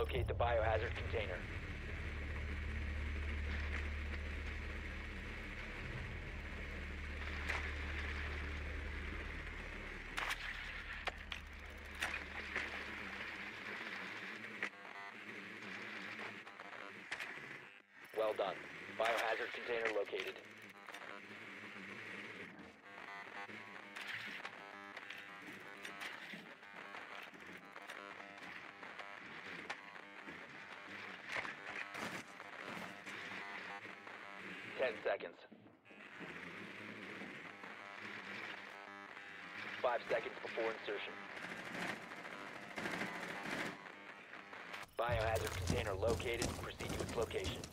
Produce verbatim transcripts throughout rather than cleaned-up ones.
Locate the biohazard container. Well done. Biohazard container located. Ten seconds. Five seconds before insertion. Biohazard container located. Proceed to its location.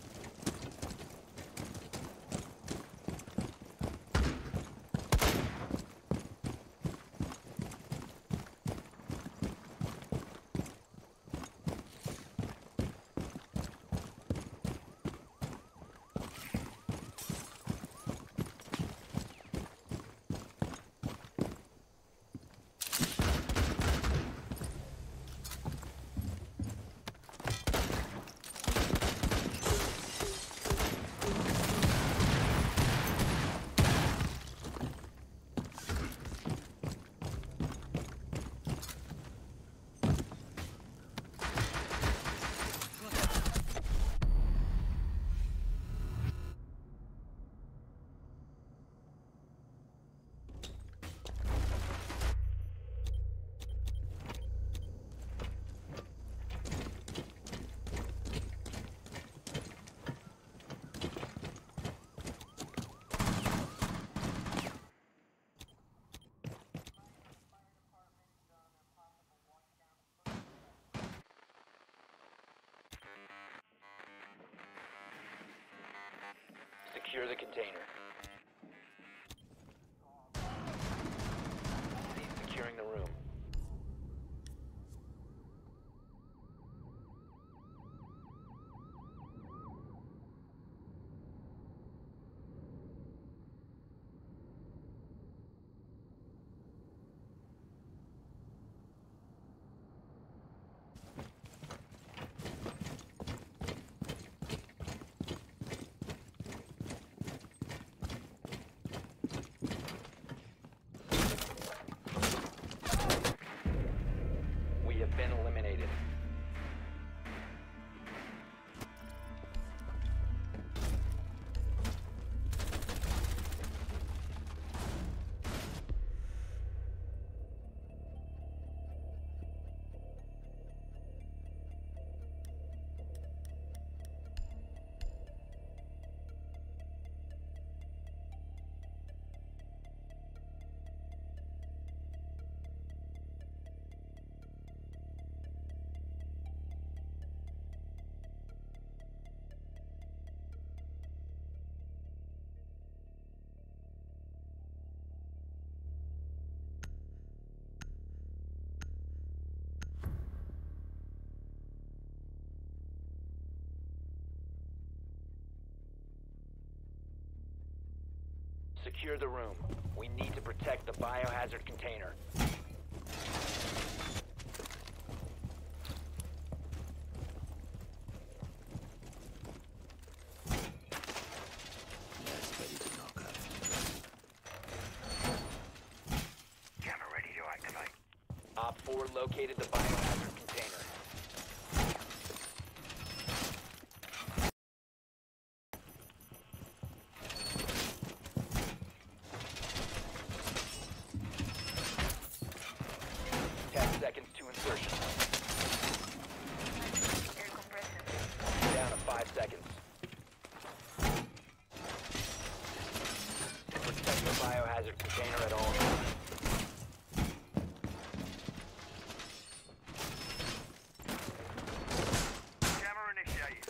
Secure the container. Cease securing the room. We have been eliminated. Secure the room. We need to protect the biohazard container. Ready to knock out. Camera ready to activate. Op four located the biohazard container. Ten seconds to insertion. Air compressor. Down to five seconds. Protect the biohazard container at all times. Camera initiated.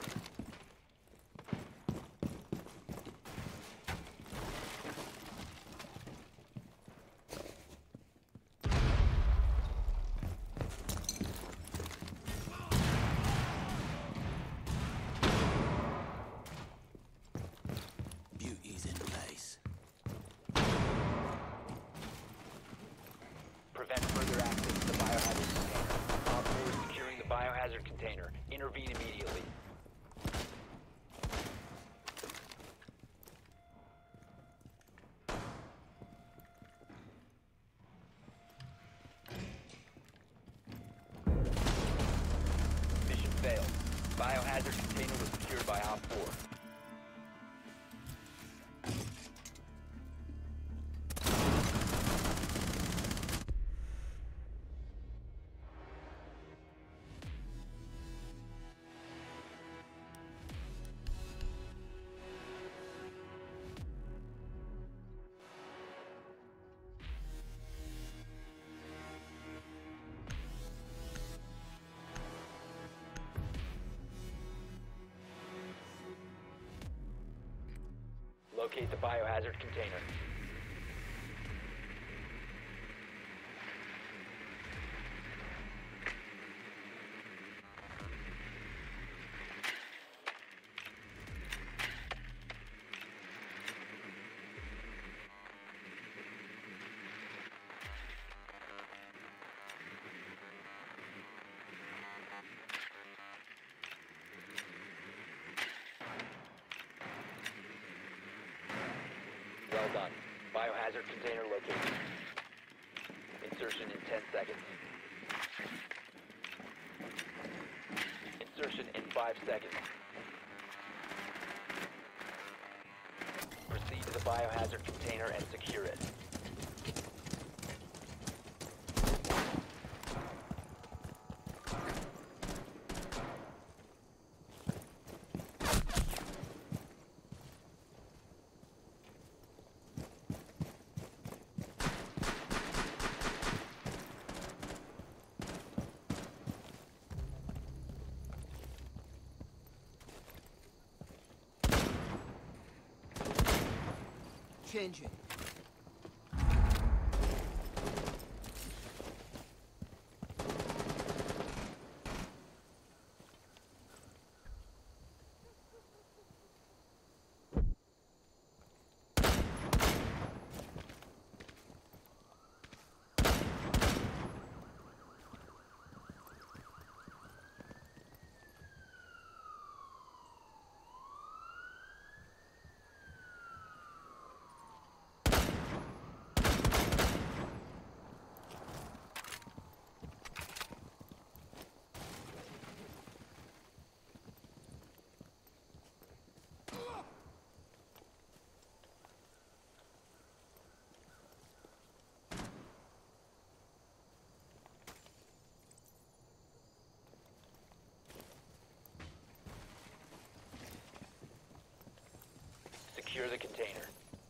failed. Biohazard container was secured by Op four. Locate the biohazard container. Well done. Biohazard container located. Insertion in ten seconds. Insertion in five seconds. Proceed to the biohazard container and secure it. Changing. Secure the container.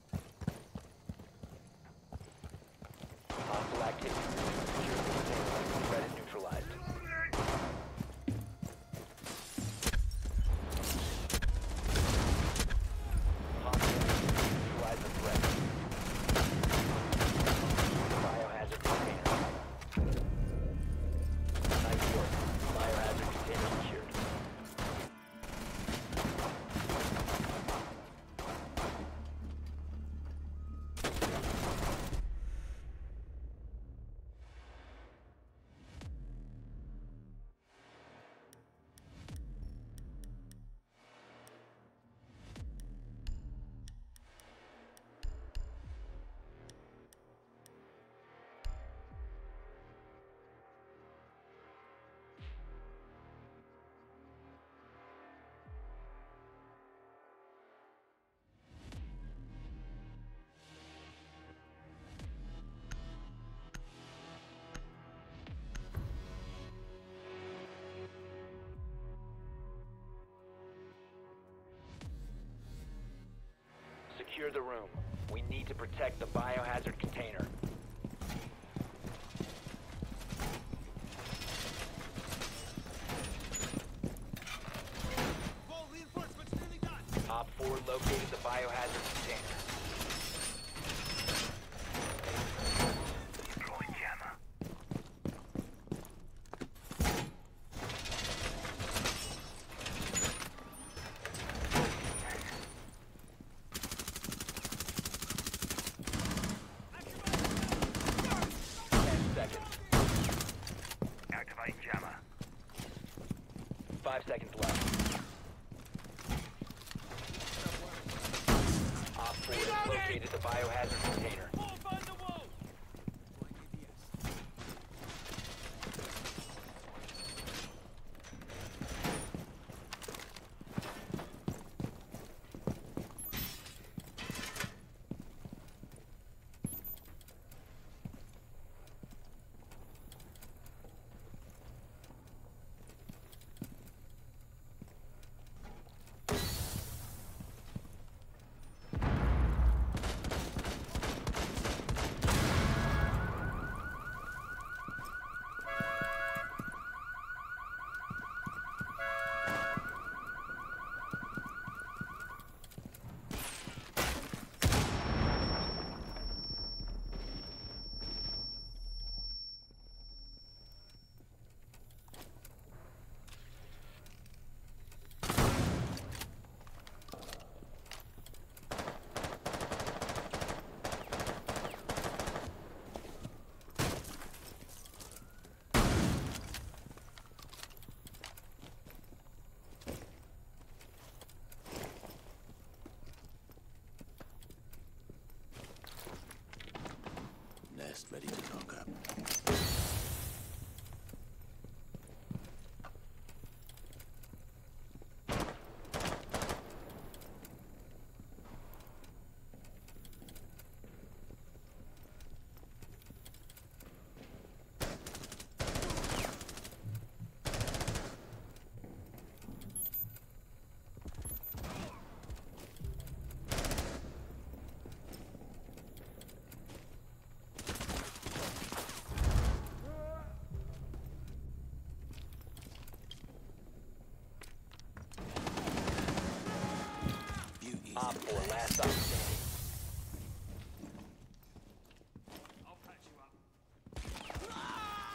Hostile activity. Secure the container. Threat is neutralized. Hostile neutralize the threat. Biohazard container. Nice work. Biohazard container secured. Secure the room. We need to protect the biohazard container. Op four located the biohazard container. Deploying jammer. Ten seconds. Activating jammer. Five seconds left. Op four has located the biohazard container. Op four, last stop standing. I'll patch you up.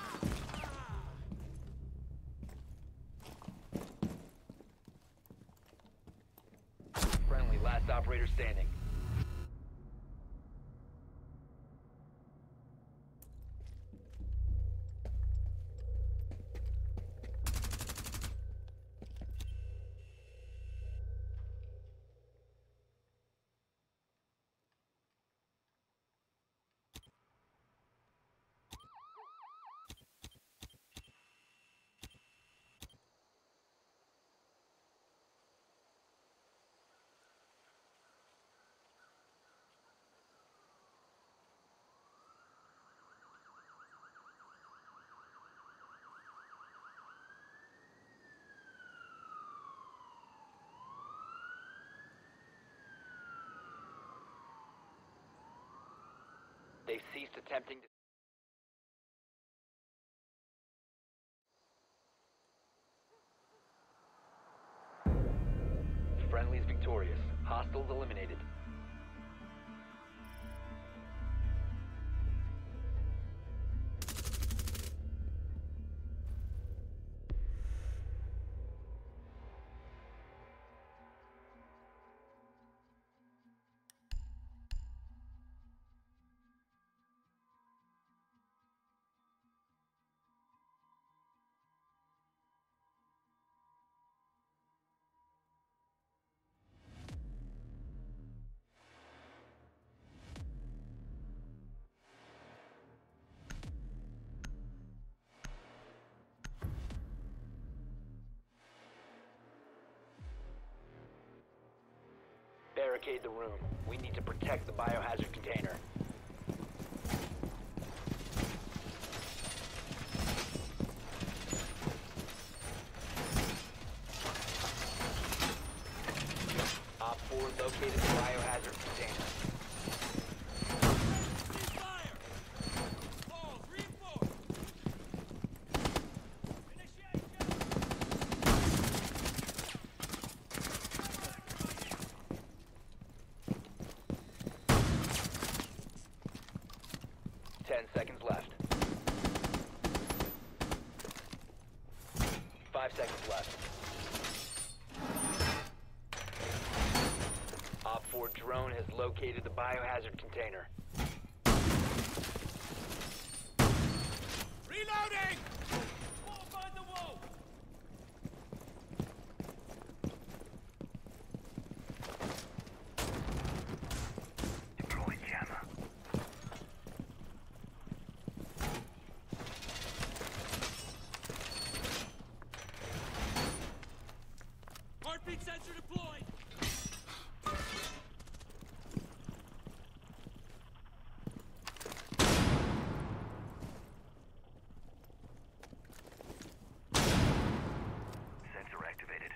Friendly, last operator standing. They've ceased attempting to... Friendly's victorious. Hostiles eliminated. Barricade the room. We need to protect the biohazard container. Op four located the biohazard container. Fire! Balls, reinforce! Initiate Ten seconds left. Five seconds left. Op four drone has located the biohazard container. Reloading! Wall behind the wall! Deploy jammer. Heartbeat sensor deployed! Sensor activated.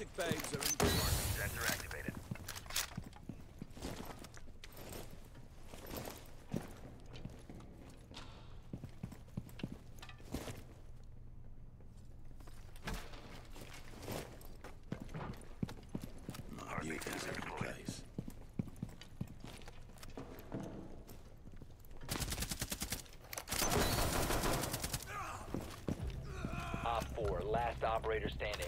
Sick bays are in good one. Sensor activated. Heartbeat sensor deployed. Op four, last operator standing.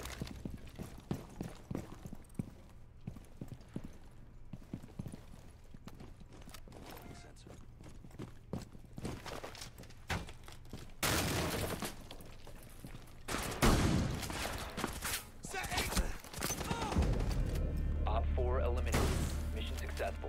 Op four eliminated. Mission successful.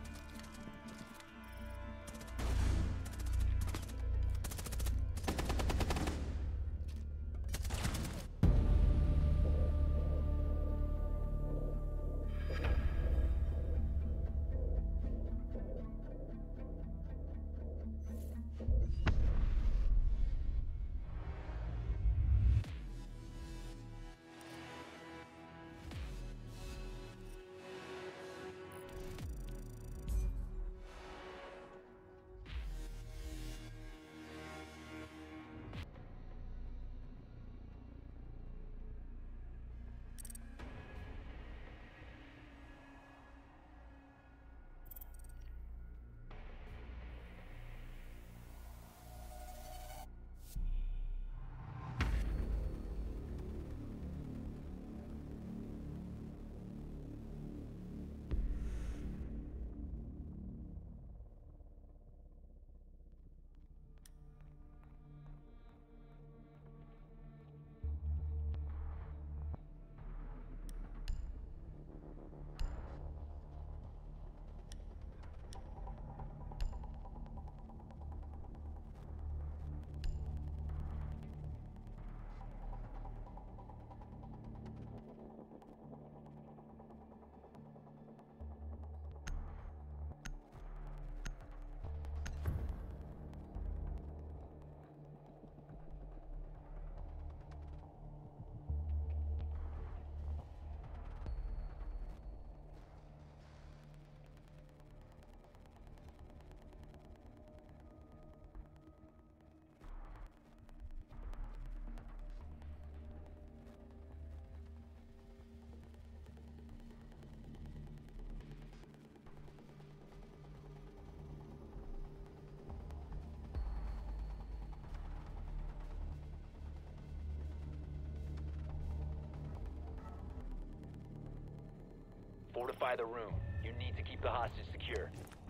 Fortify the room. You need to keep the hostage secure.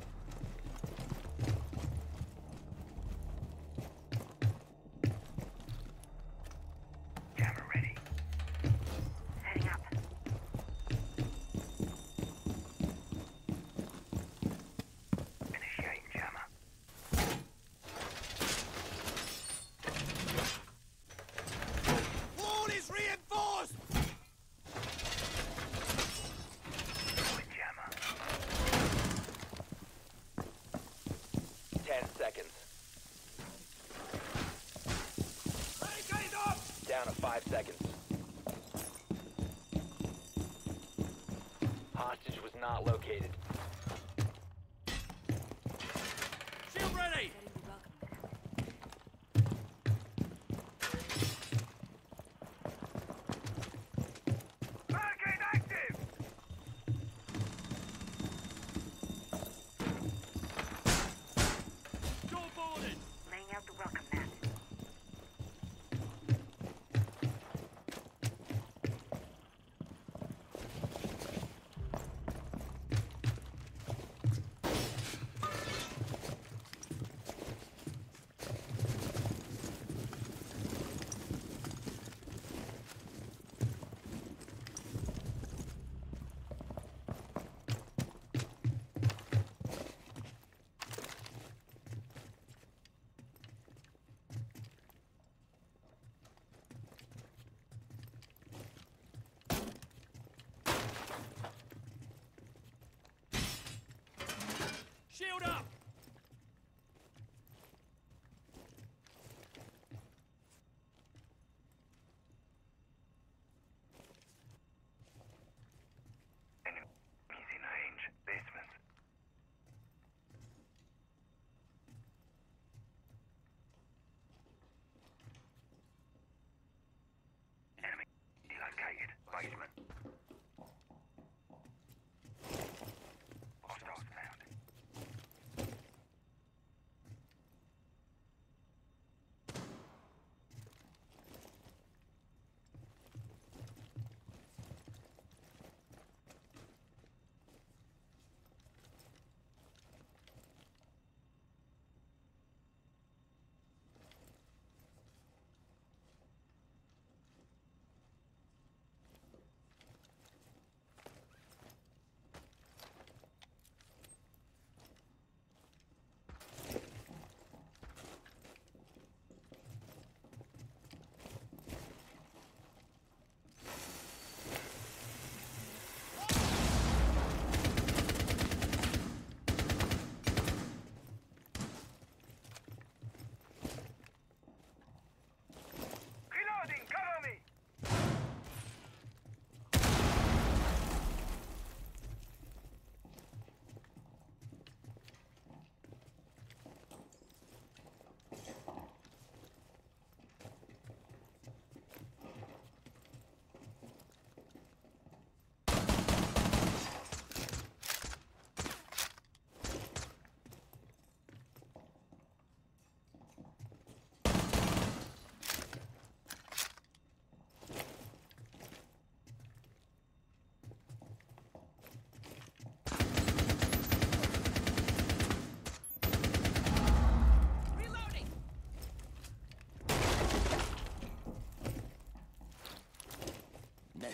Jammer ready. Setting up. Initiating jammer. Wall is reinforced! Deploying jammer. Ten seconds. Barricade up! Down to five seconds. Hostage was not located. Shield ready! Barricade active! Door boarded! Laying out the welcome mat.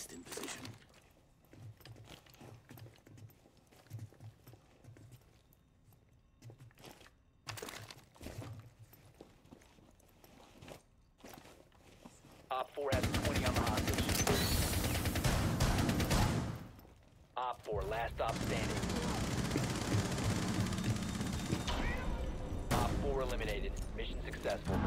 Terrorist in position. Op four has twenty on the hostage. Op four, last stop standing. Op four eliminated. Mission successful.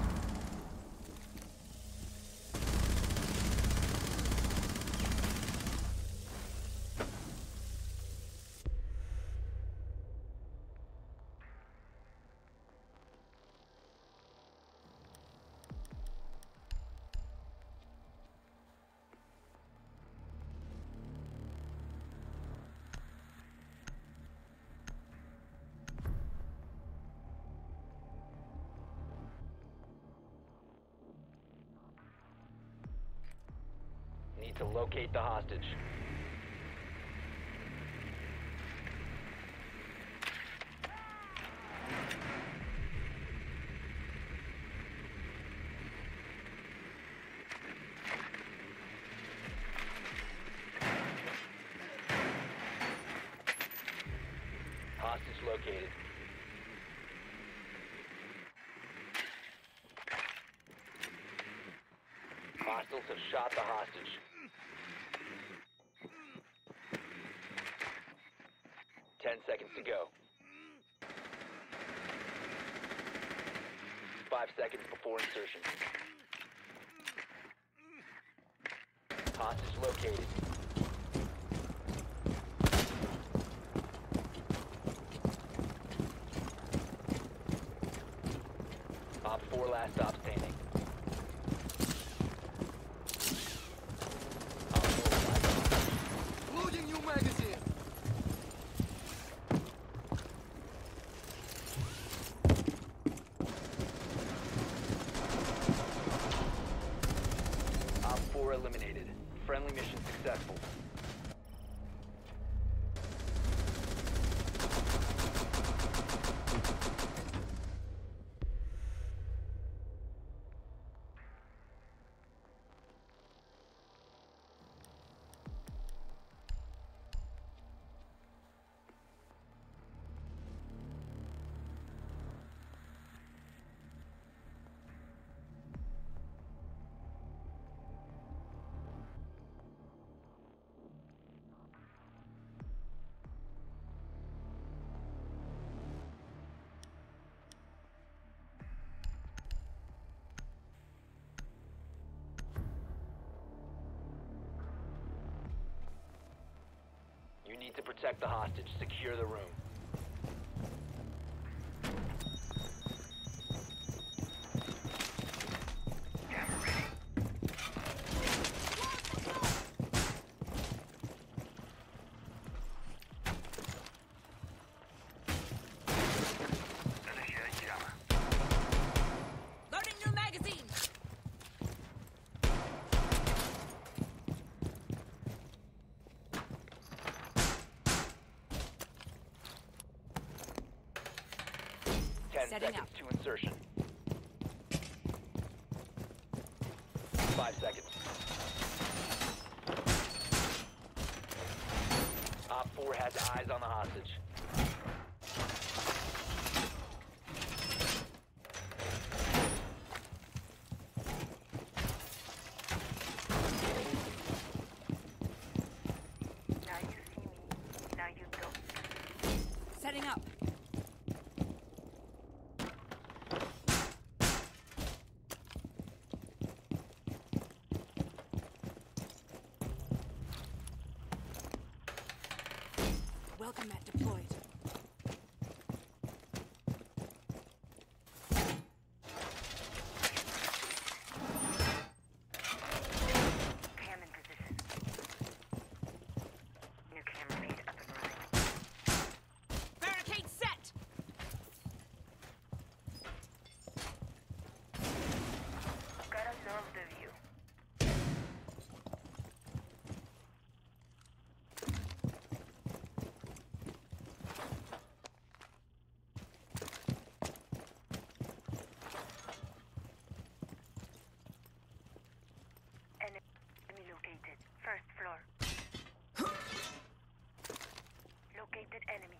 Need to locate the hostage. Hostage located. Hostiles have shot the hostage. Ten seconds to go. Five seconds before insertion. Hostage located. Op four last stop standing. Op four last stop. Loading new magazine! Op four eliminated. Friendly mission successful. You need to protect the hostage. Secure the room. Initiate jammer. Loading new magazine! Ten Setting seconds up. to insertion. Five seconds. Op four has eyes on the hostage. Now you see me. Now you don't. Setting up. Welcome mat deployed. Cam in position. New camera feed up and running. Barricade set! Gotta observe the view. Spotted enemy.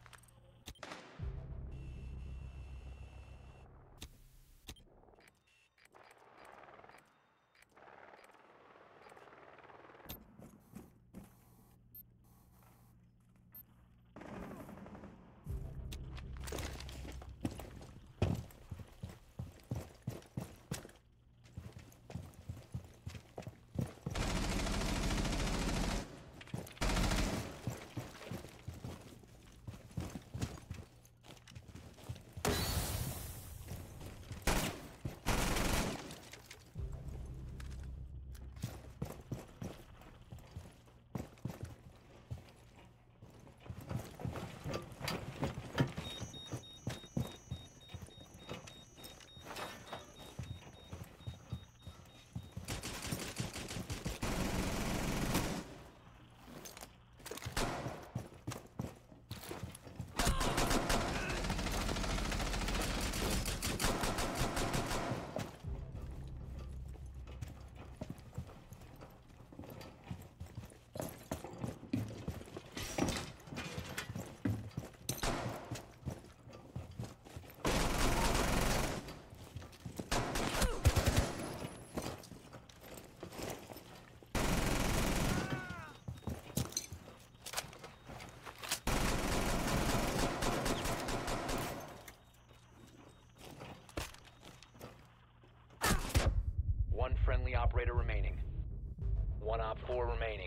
One friendly operator remaining. One op four remaining.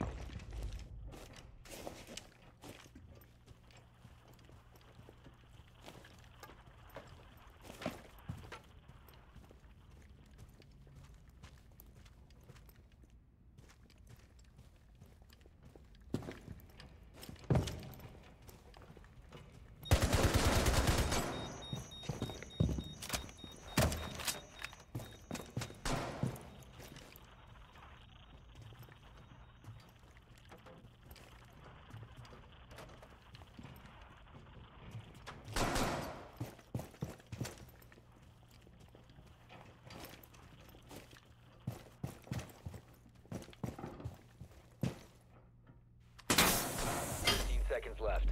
Seconds left.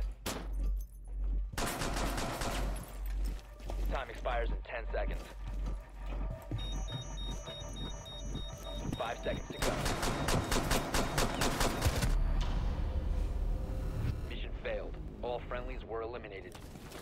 Time expires in ten seconds. Five seconds to go. Mission failed. All friendlies were eliminated.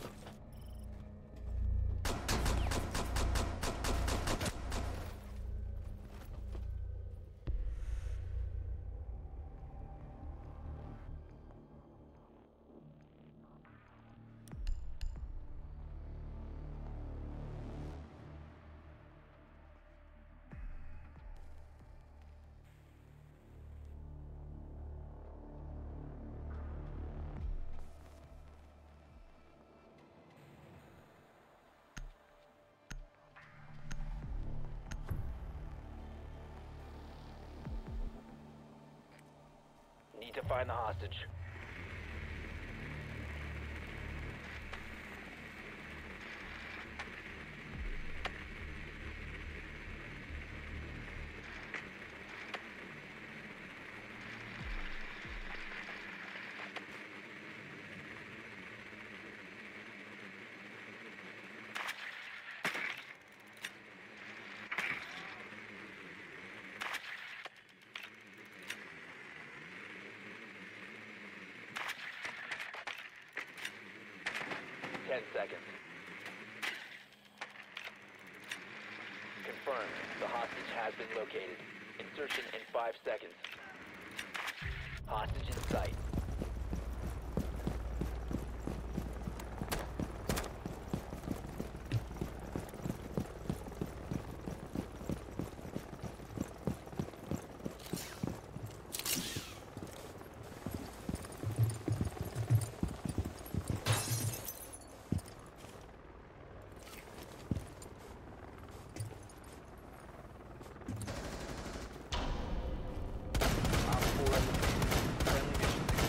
Need to find the hostage. Ten seconds. Confirmed. The hostage has been located. Insertion in five seconds. Hostage in sight. Op four, friendly mission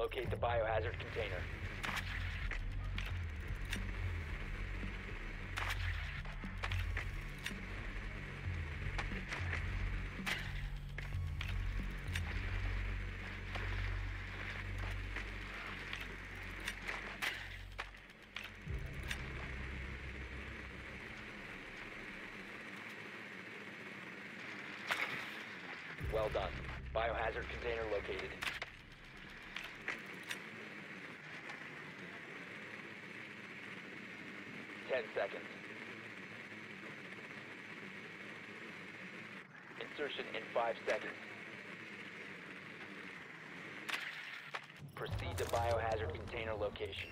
Locate the biohazard container. Well done. Biohazard container located. Ten seconds. Insertion in five seconds. Proceed to biohazard container location.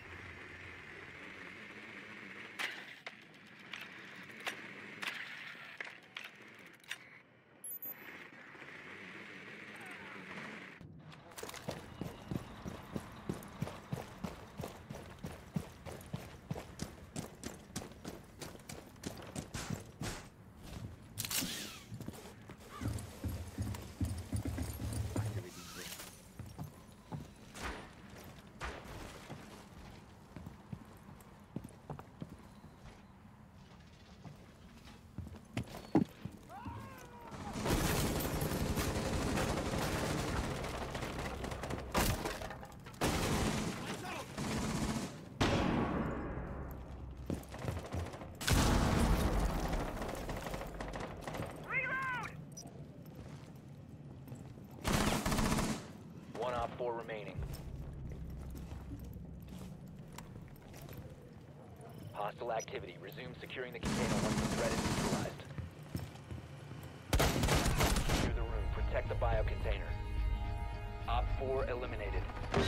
One op four remaining. Hostile activity. Resume securing the container once the threat is neutralized. Secure the room. Protect the bio container. Op four eliminated.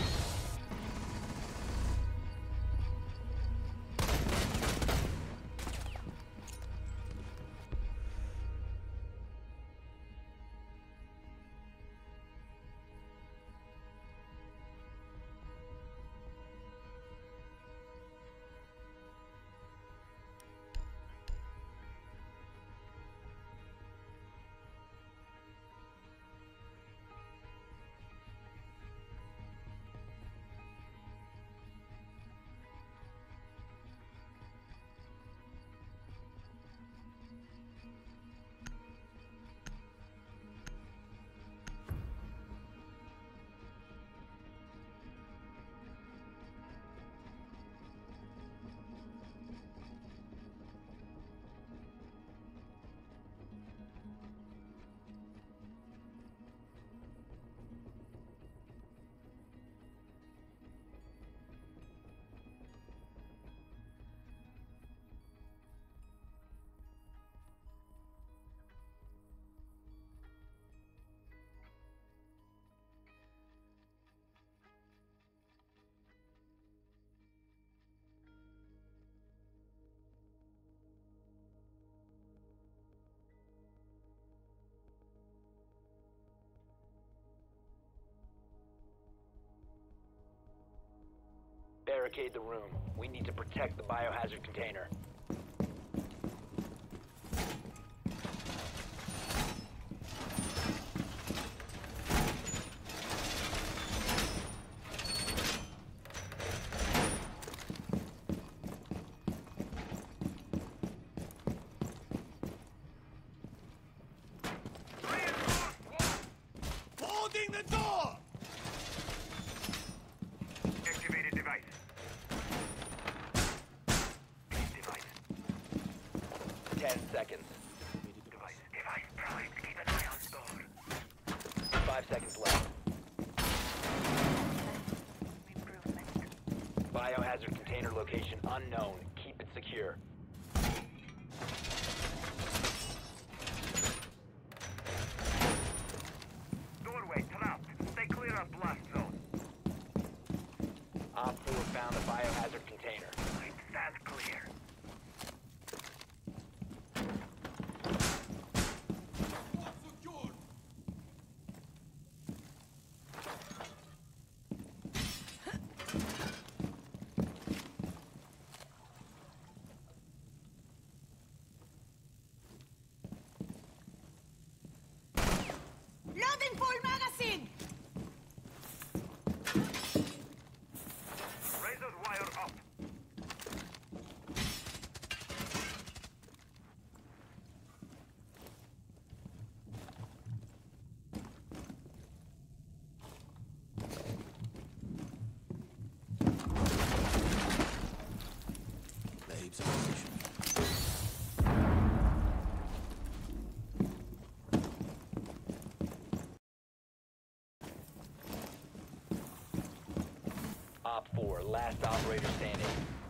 Barricade the room. We need to protect the biohazard container. Holding the door! Activated device. Device. Ten seconds. Device. Device primed. Keep an eye on door. Five seconds left. Improvement. Biohazard container location unknown. Keep it secure. Doorway trapped. Stay clear of blast zone. Op four found the biohazard container. Stand clear. Secured! Loading full magazine! last operator standing.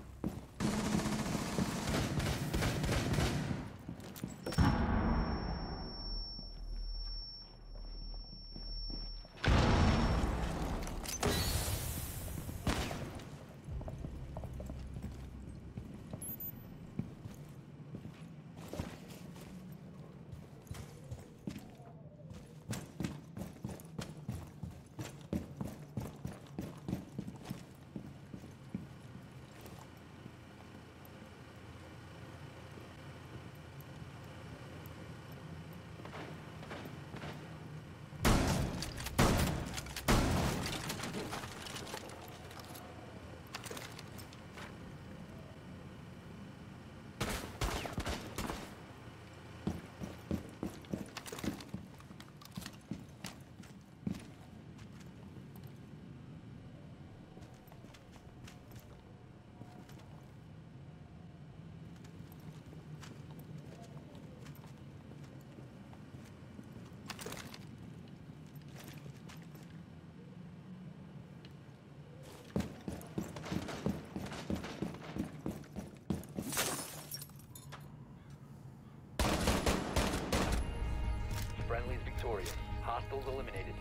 Friendly's victorious. Hostiles eliminated.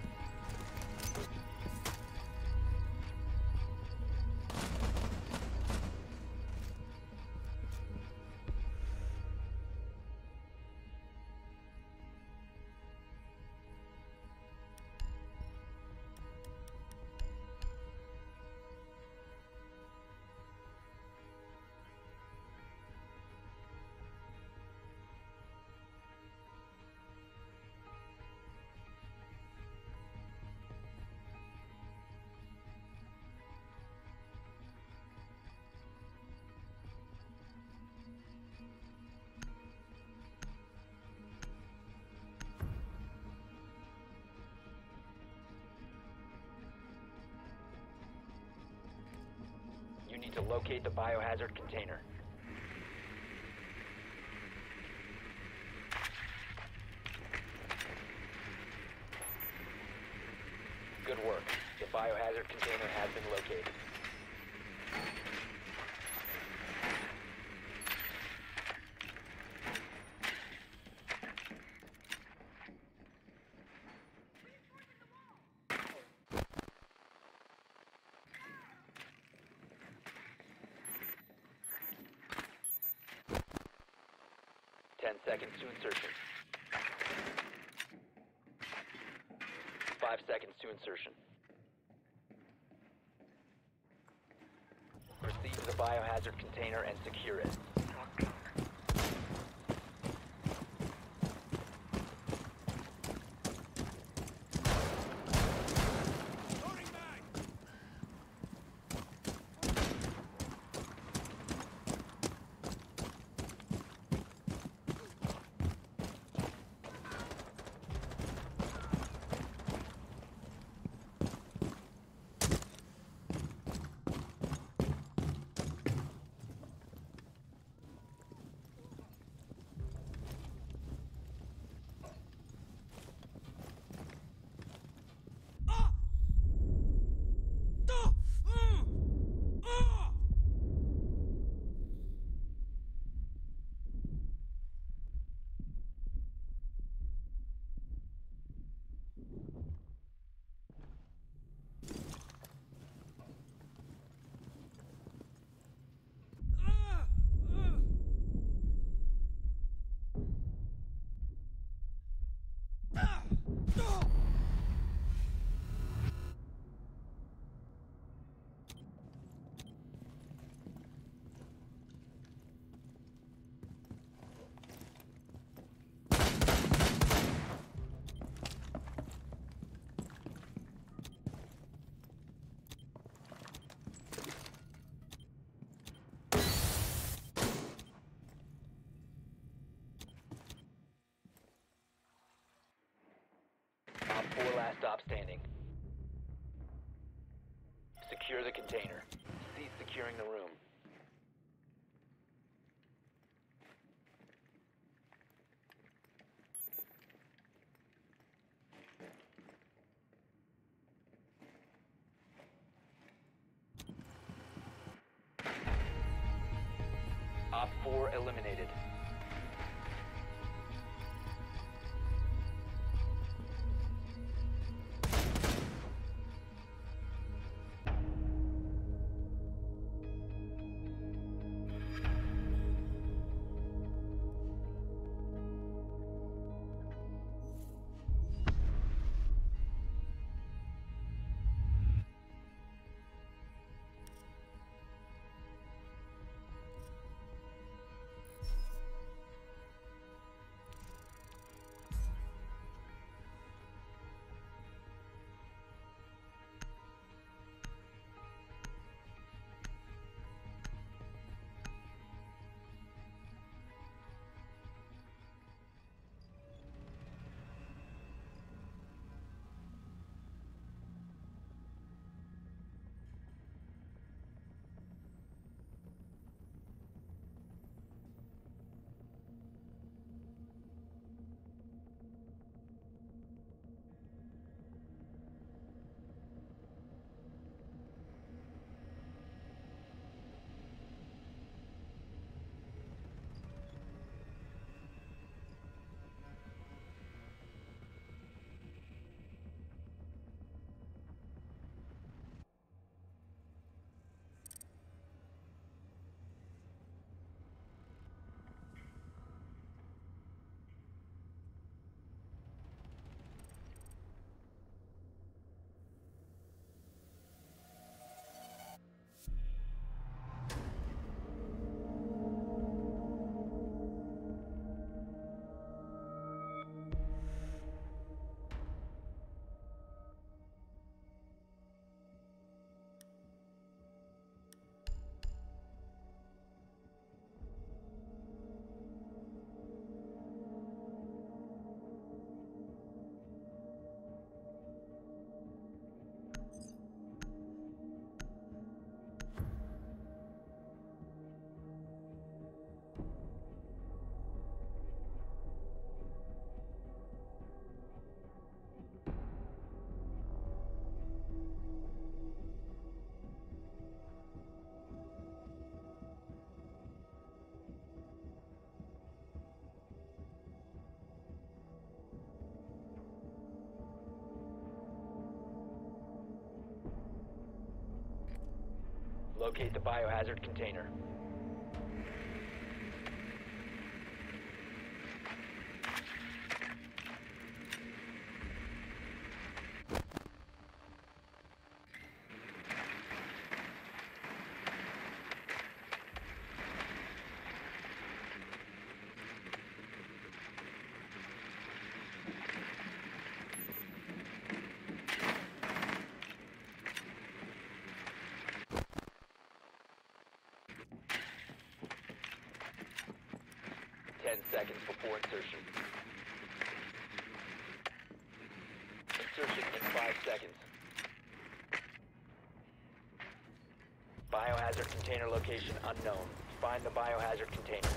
You need to locate the biohazard container. Good work. The biohazard container has been located. Ten seconds to insertion. Five seconds to insertion. Proceed to the biohazard container and secure it. Loading mag! Op four last stop standing. Secure the container. Cease securing the room. four eliminated. Locate the biohazard container. Ten seconds before insertion. Insertion in five seconds. Biohazard container location unknown. Find the biohazard container.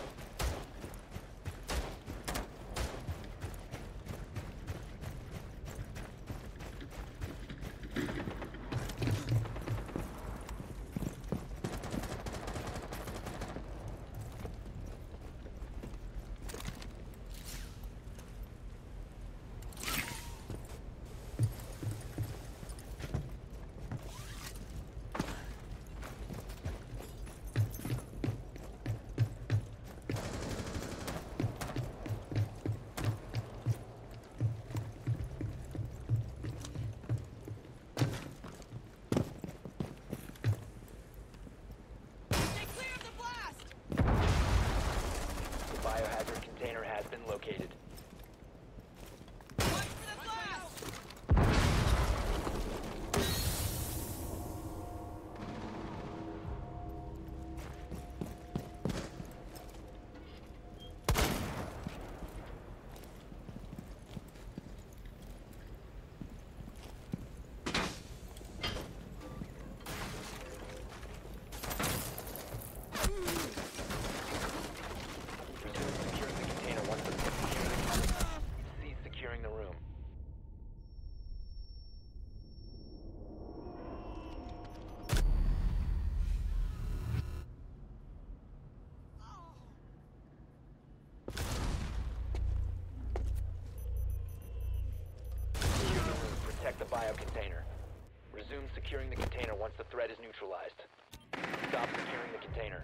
bio container. Resume securing the container once the threat is neutralized. Stop securing the container.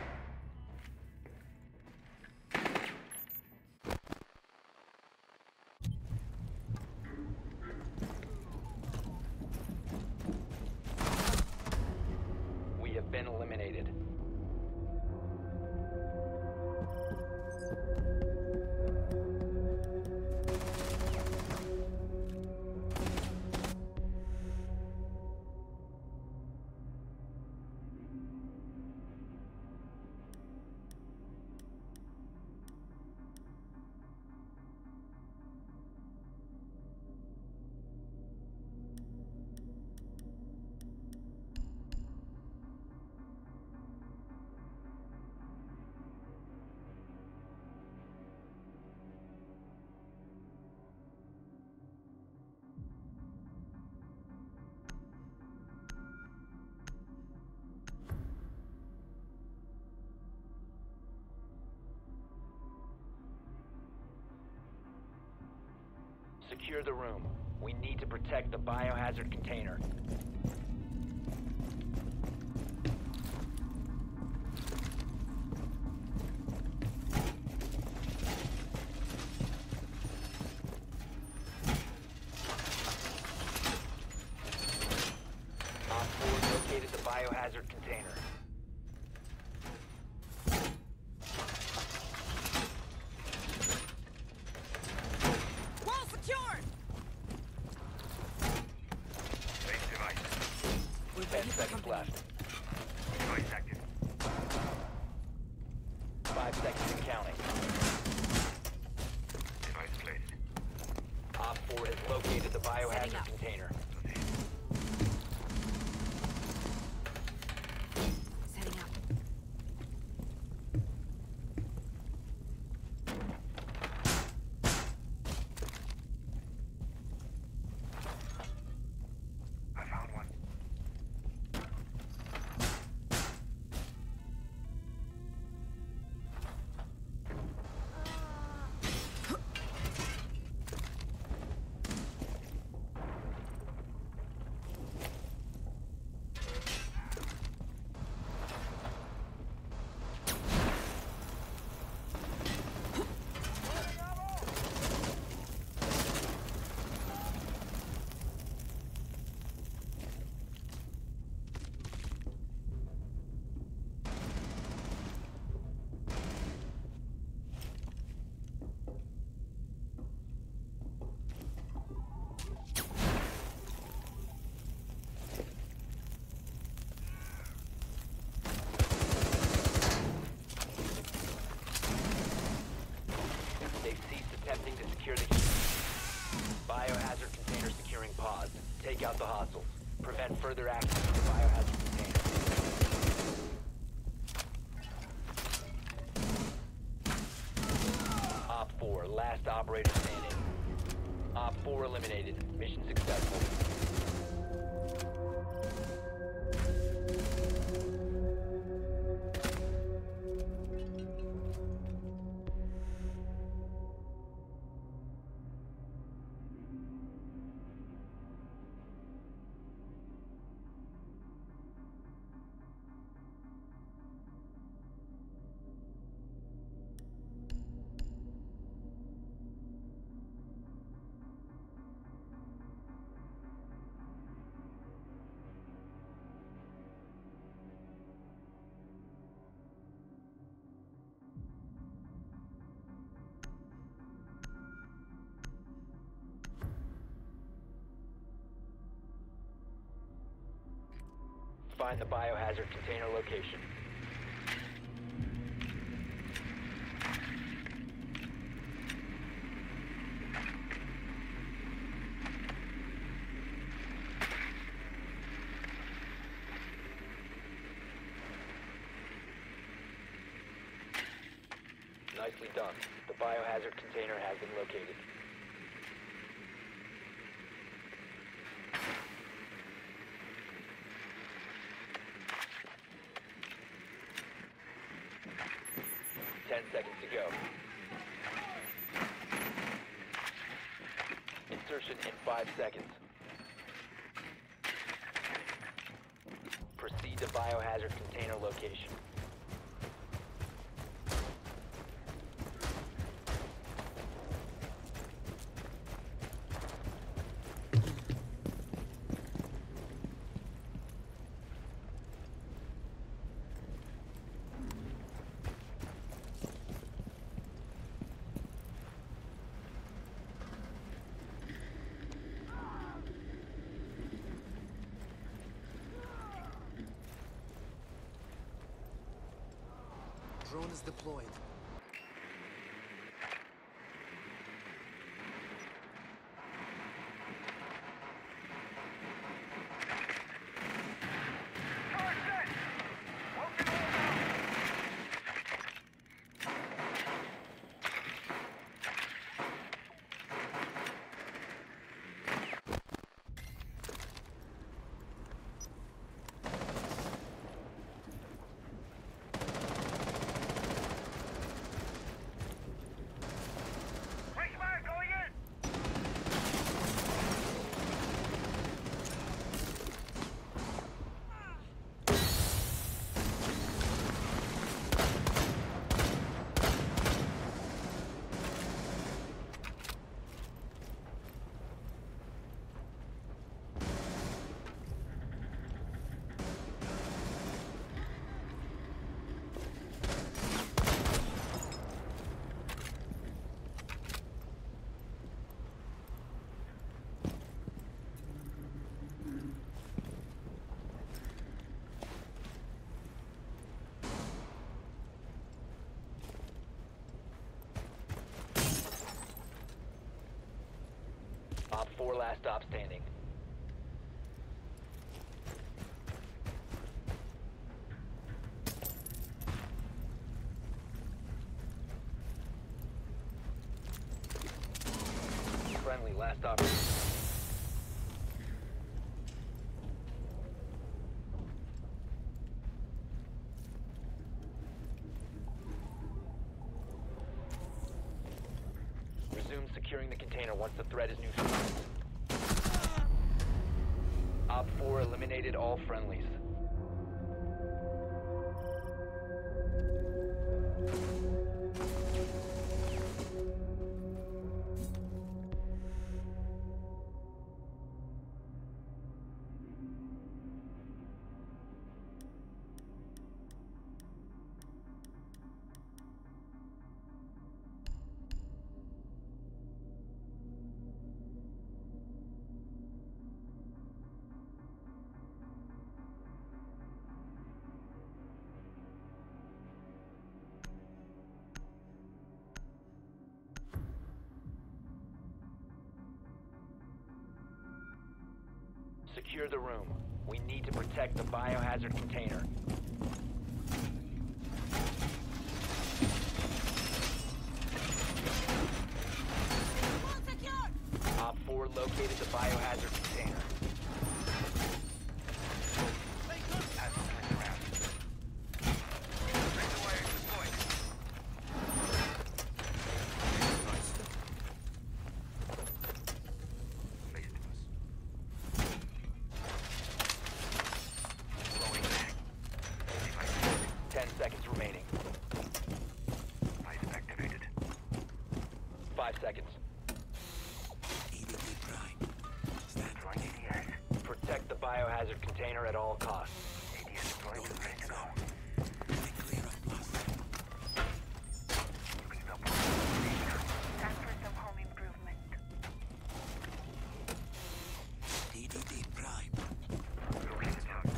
We have been eliminated. Secure the room. We need to protect the biohazard container. Op four located the biohazard container. Wall secured! Base device. We're Ten ready for seconds company. left. Device active. Five seconds and counting. Device placed. Op four has located the Setting biohazard up. container. Setting up. I found one. They've ceased attempting to secure the biohazard container securing paused. Take out the hostiles. Prevent further access to the biohazard container. Op four, last operator standing. Op four eliminated. Mission successful. Find the biohazard container location. Nicely done. The biohazard container has been located. Ten seconds to go. Insertion in five seconds. to biohazard container location. Drone is deployed. Op four last stop standing. Friendly last stop. Resume securing the container once the threat is neutralized. Op four eliminated all friendlies. Secure the room. We need to protect the biohazard container. Wall secured! Op four located the biohazard container. Ten seconds remaining. Device activated. Five seconds. E D D Prime. Stand Deploying A D S. Protect the biohazard container at all costs. A D S deployed and ready to go. clear of plus. Looking up. Procedure. Time for some home improvement. E D D Prime. Looking at target.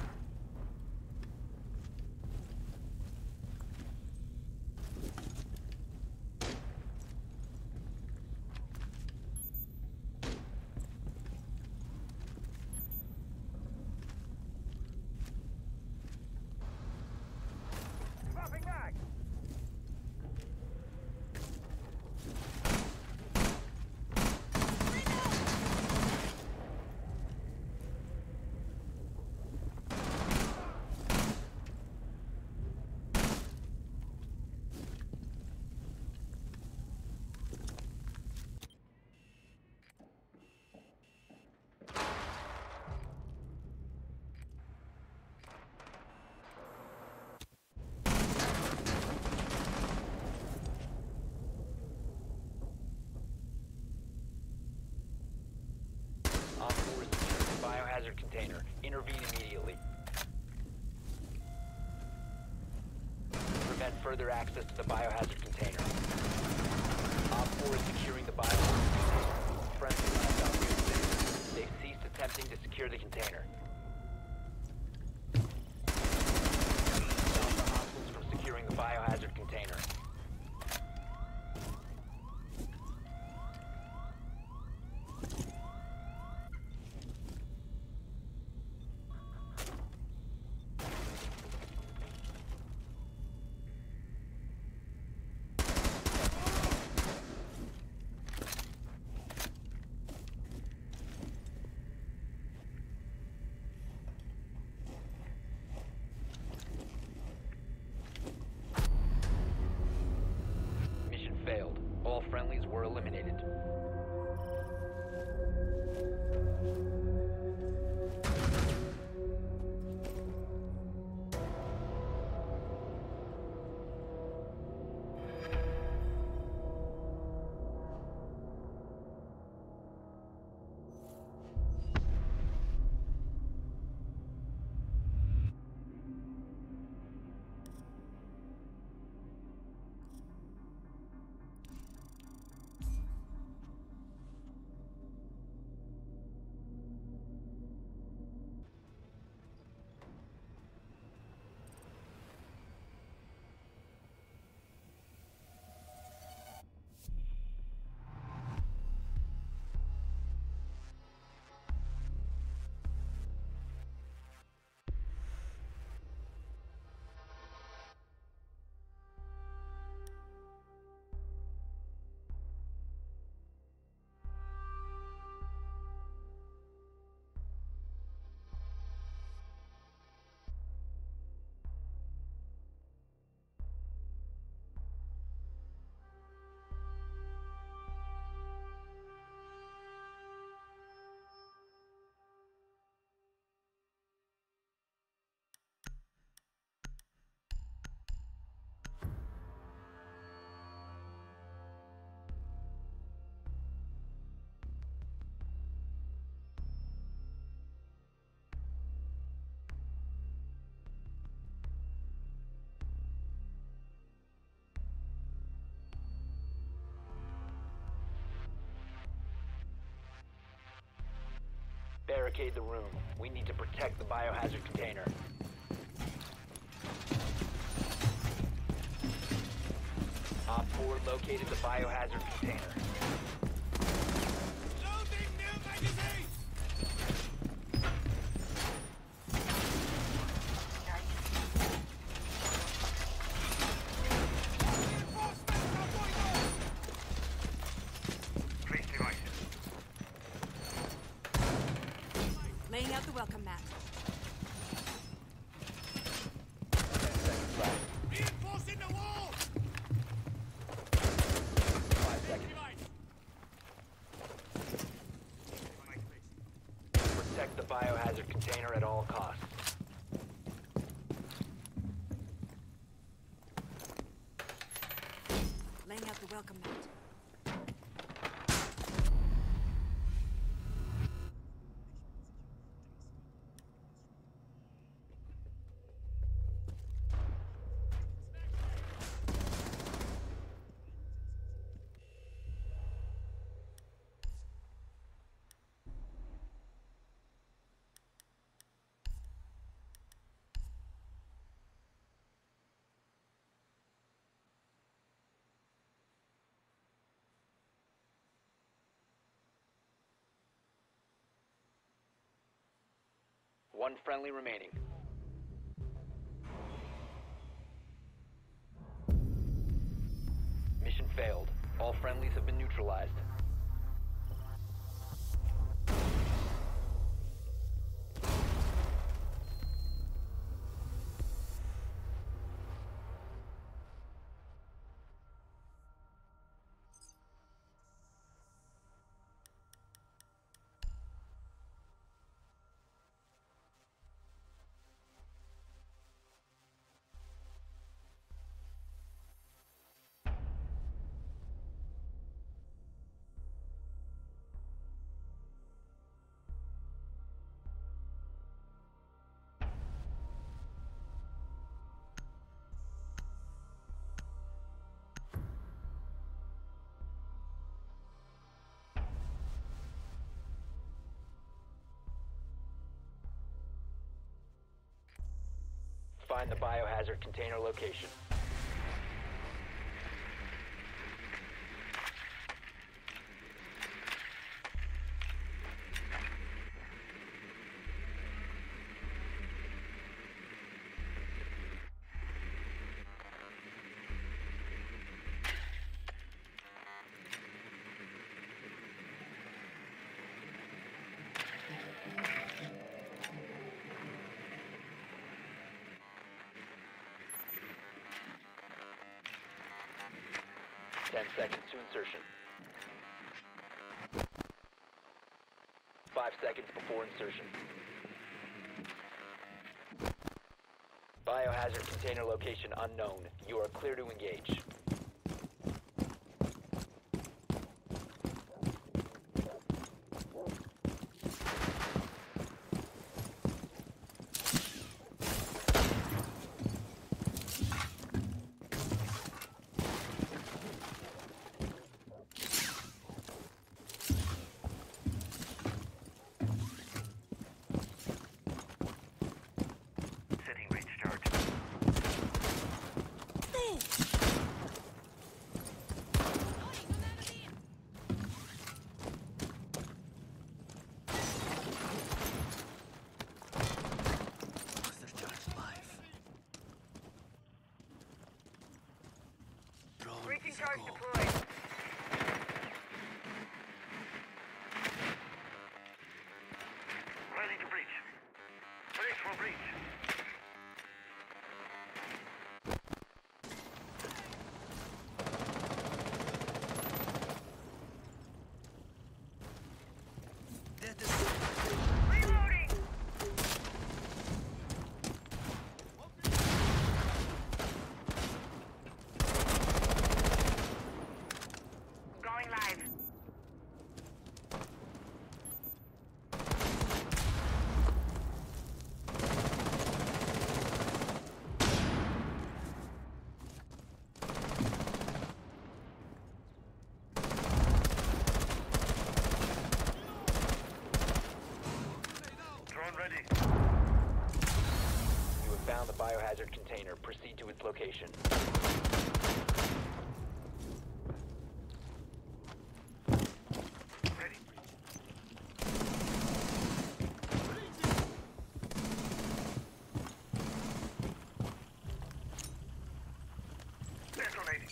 biohazard container. Intervene immediately. Prevent further access to the biohazard container. Op four is securing the biohazard container. Friendly last operator standing. They've ceased attempting to secure the container. Stop the hostiles from securing the biohazard container. Failed. All friendlies were eliminated. Barricade the room. We need to protect the biohazard container. Op four located the biohazard container. Loading new magazine! Reinforcements are going on! Place devices. Laying out the welcome mat. Ten seconds left. Reinforcing the wall! Five seconds. Device. Protect the biohazard container at all costs. Laying out the welcome mat. One friendly remaining. Mission failed. All friendlies have been neutralized. find the biohazard container location. Ten seconds to insertion. Five seconds before insertion. Biohazard container location unknown. You are clear to engage. Setting range charge. Cluster charge live. Drone Breaching is a charge go. deployed. Ready to breach. Brace for breach. Dead is Reloading! Going live. Drone ready. You have found the biohazard container. Proceed to its location. Ready. Detonating.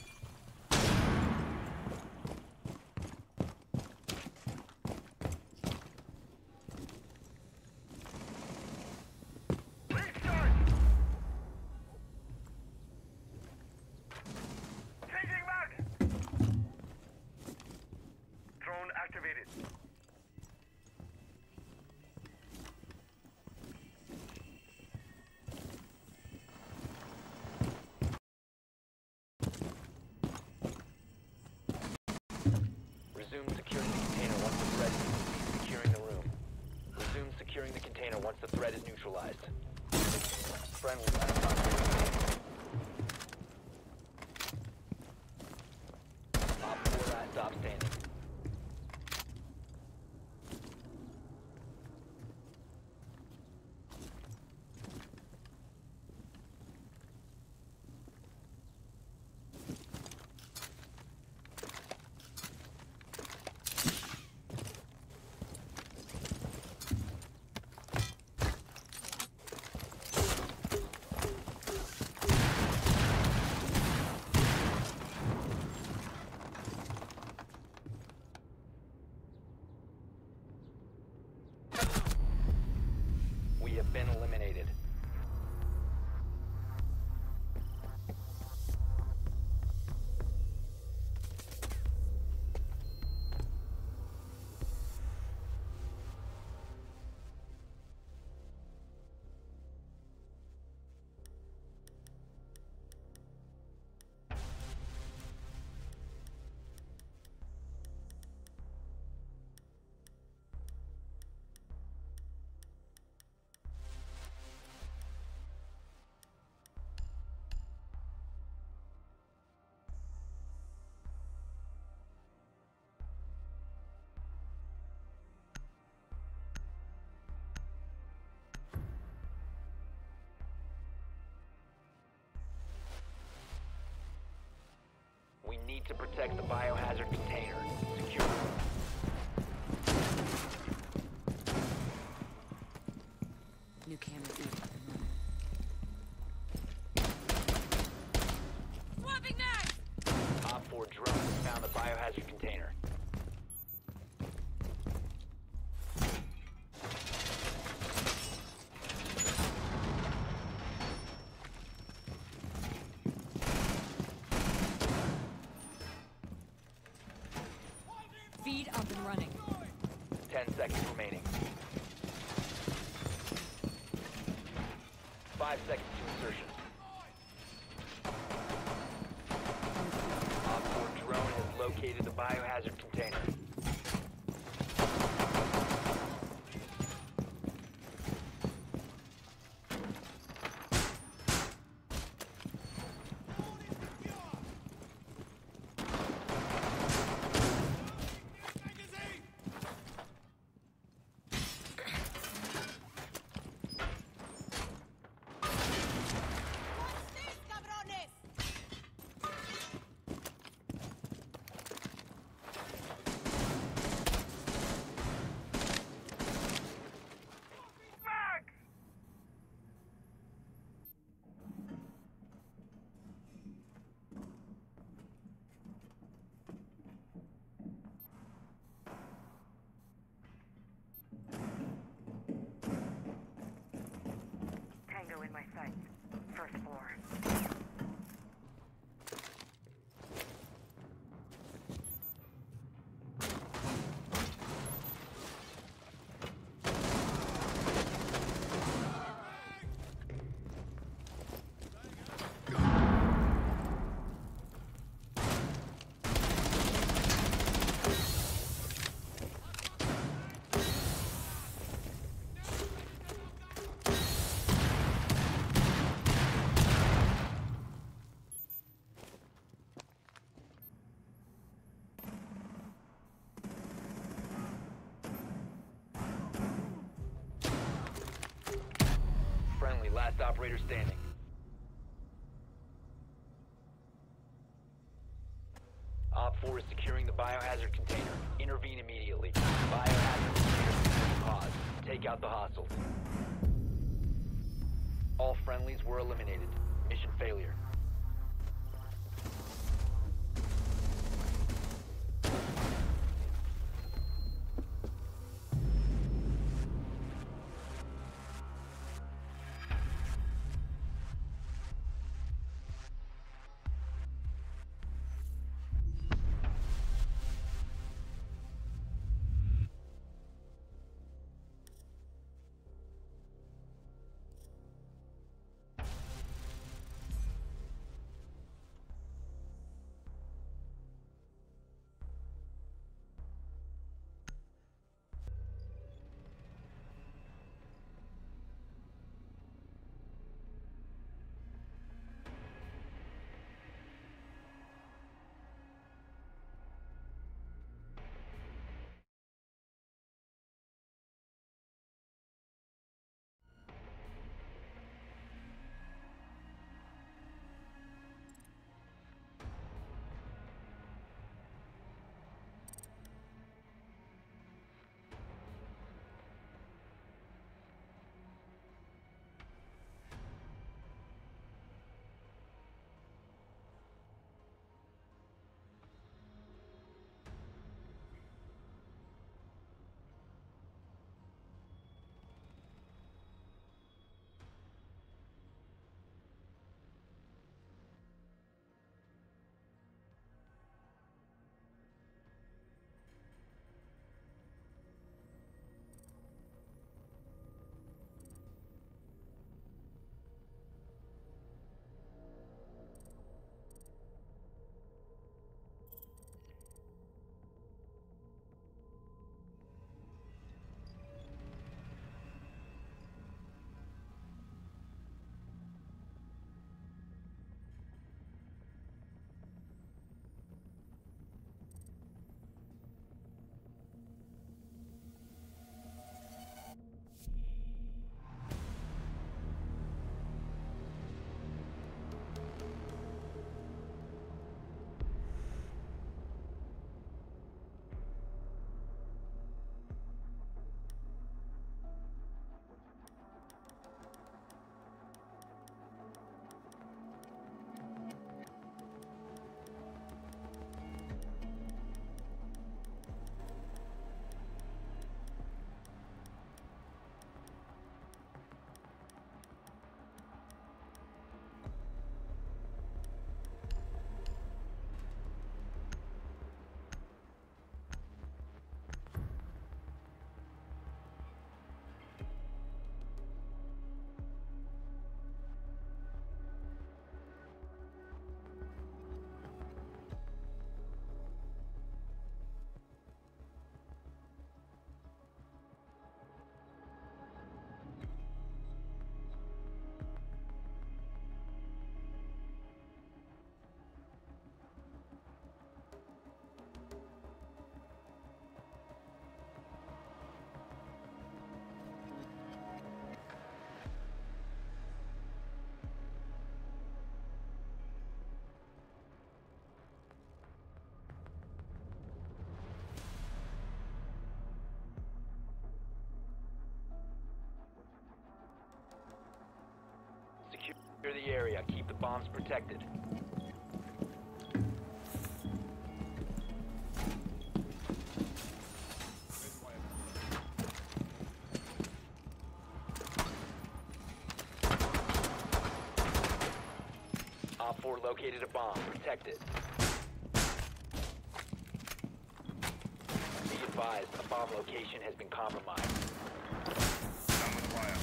Breach charge. Changing mag. Drone activated. Resume securing the container once the threat is securing the room. Resume securing the container once the threat is neutralized. Friendly last operator. Op four last stop standing. to protect the biohazard container. Secure the room. New camera feed up and running. Swapping knives! Op four drone has found the biohazard container. Feed up and running. Ten seconds remaining. Five seconds to insertion. Op four drone has located the biohazard container. Tango in my sights. First floor. Friendly, last operator standing. Op four is securing the biohazard container. Intervene immediately. Biohazard container securing pods. Take out the hostiles. All friendlies were eliminated. Mission failure. Secure the area. Keep the bombs protected. Op four located a bomb. Protect it. Be advised, a bomb location has been compromised. Down with wire.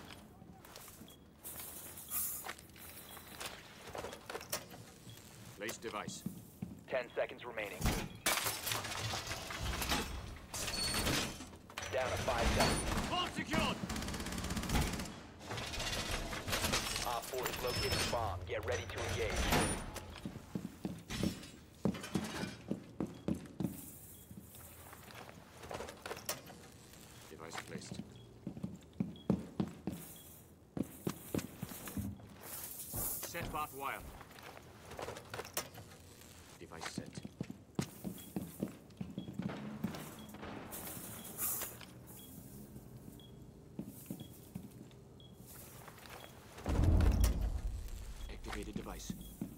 Place device. Ten seconds remaining. Down to five seconds. Vault secured! Op four has located the bomb. Get ready to engage. Device placed. Set bath wire. Device set. Activated device.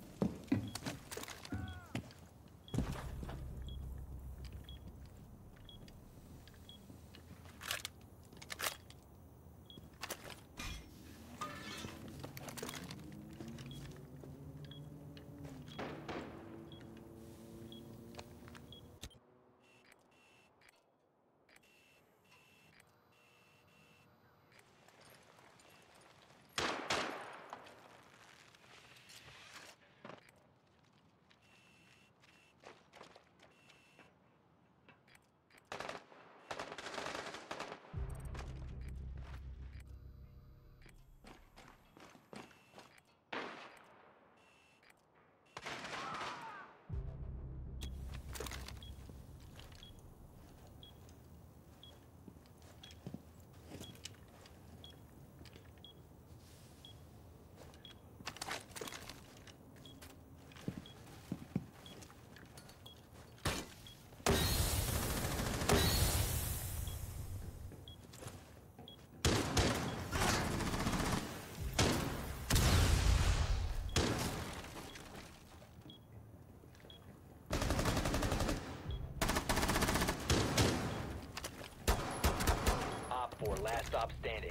Last stop standing.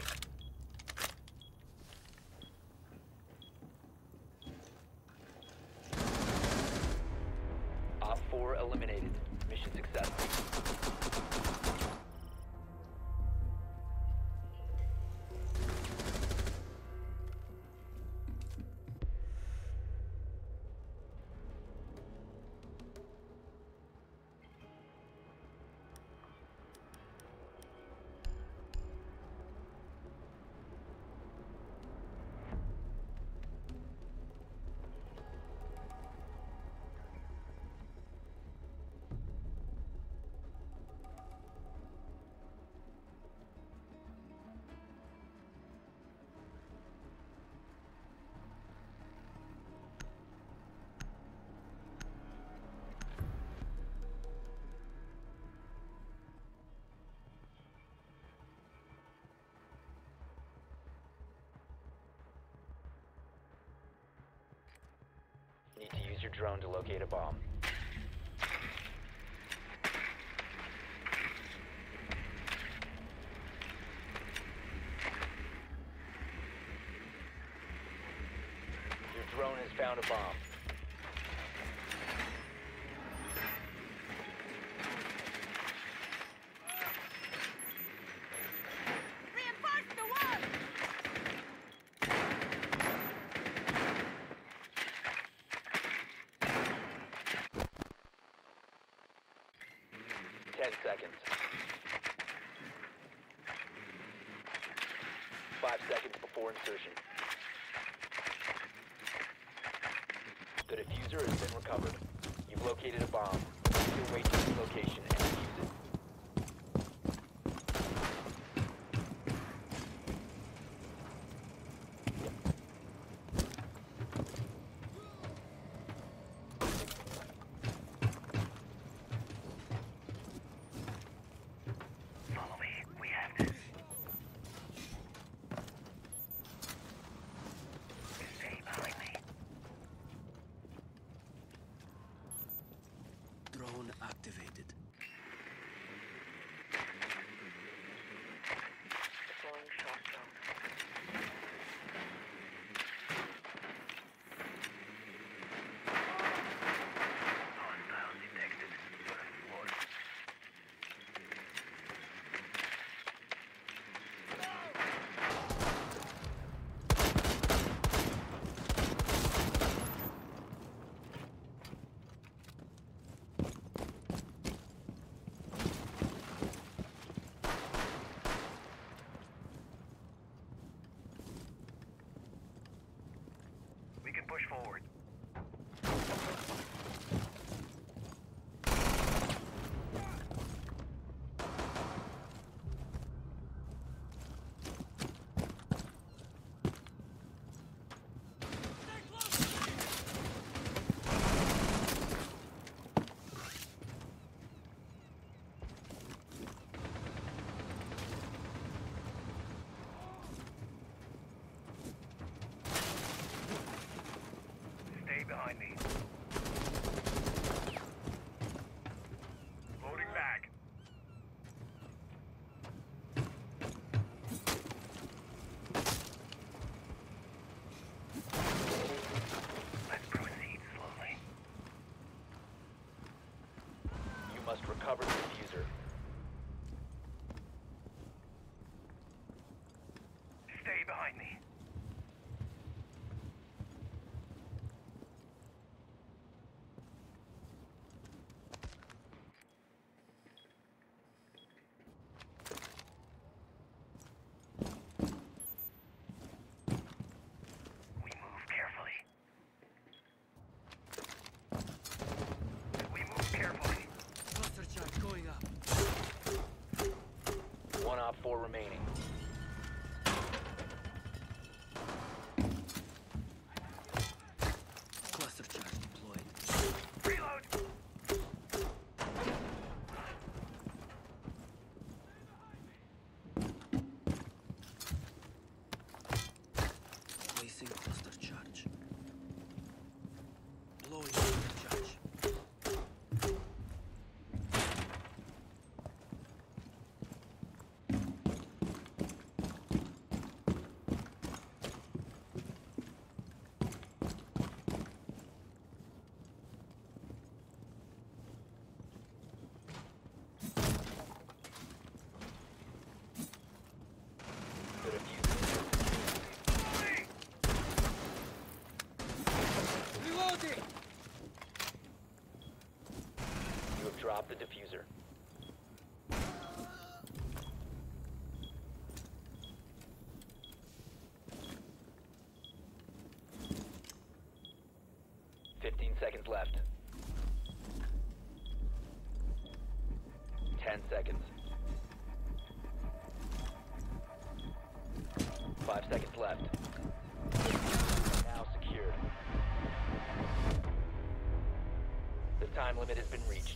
Op four eliminated. Mission successful. Need to use your drone to locate a bomb. Your drone has found a bomb. Reinforce the wall! Ten seconds. Five seconds before insertion. The diffuser has been recovered. You've located a bomb. Make your way to its location and defuse it. Follow me. We have this. Stay forward. Stay behind me. Loading back. Let's proceed slowly. You must recover the diffuser. Stay behind me. We move carefully. We move carefully. Cluster charge going up. One op four remaining. Cluster charge deployed. Reload! Placing cluster charge. Blowing cluster charge. The diffuser. Reloading! You have dropped the diffuser. Fifteen seconds left. Ten seconds. Five seconds left. Now secured. The time limit has been reached.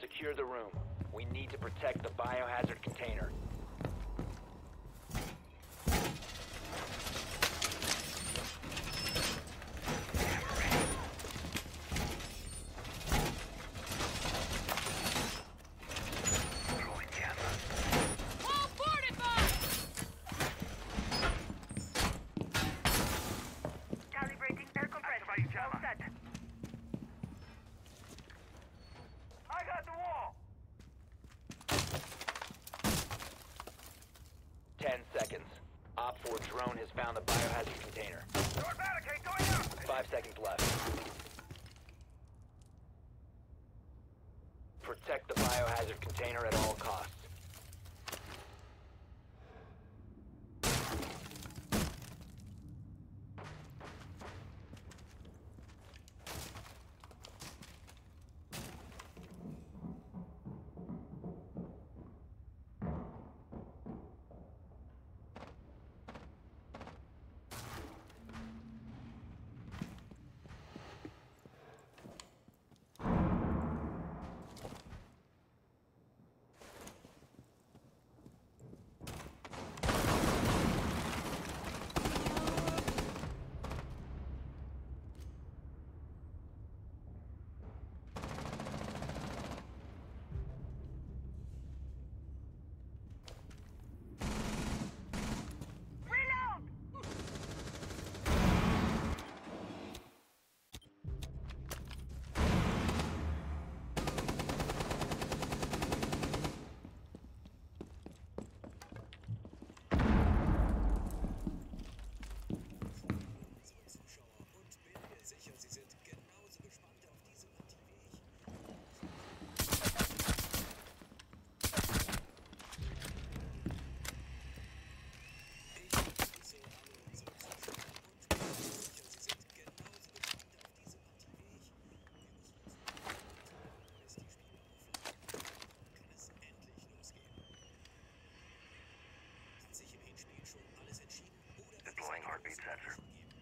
Secure the room. We need to protect the biohazard container. All fortified! Calibrating air compressor. All set. I got the wall! Ten seconds. Op four drone has found the biohazard container. Door barricade going up! Five seconds left. Protect the biohazard container at all costs. Reload! Deploying heartbeat sensor.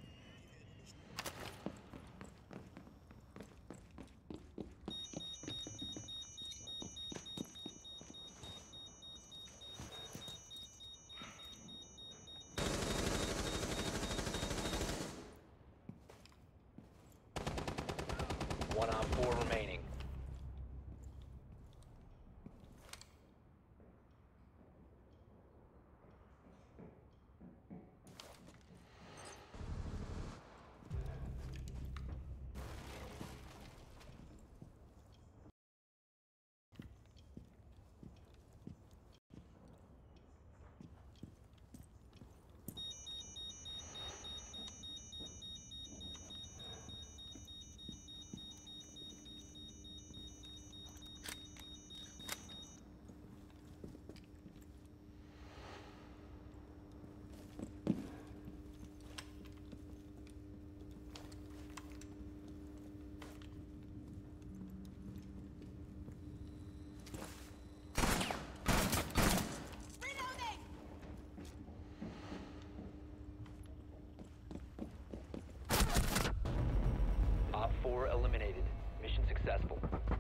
One on four remaining. Reloading! Op four eliminated. Mission successful.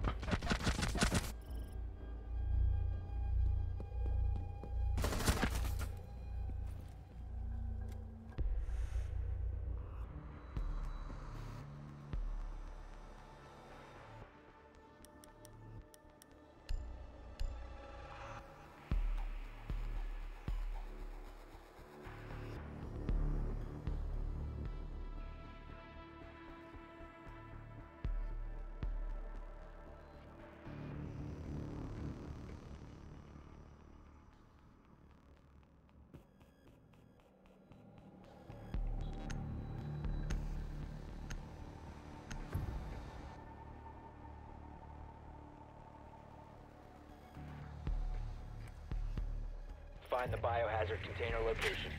Find the biohazard container location.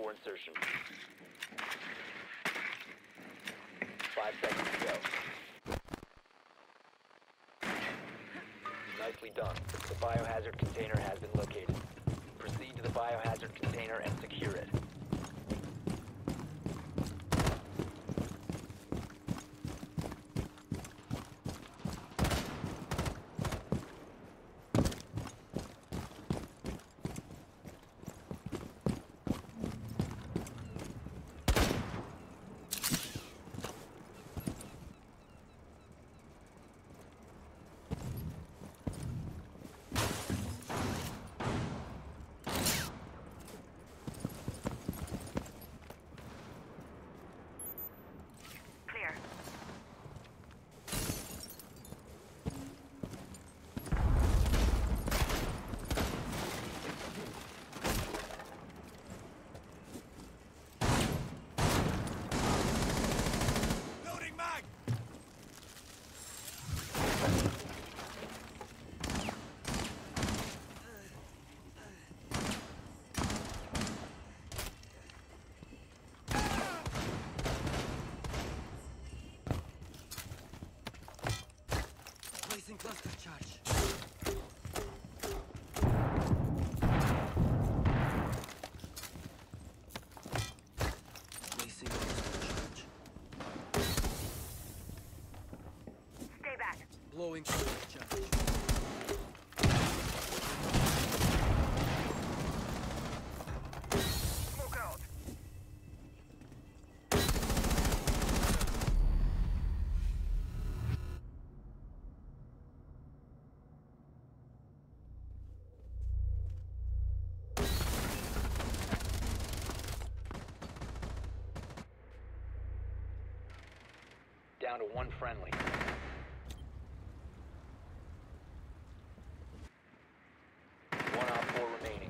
before insertion. Five seconds to go. Nicely done. The biohazard container has been located. Proceed to the biohazard container and secure it. Clear. Loading mag! Placing cluster charge. Placing cluster charge. Stay back. Blowing cluster charge. Smoke out. Down to one friendly. One op four remaining.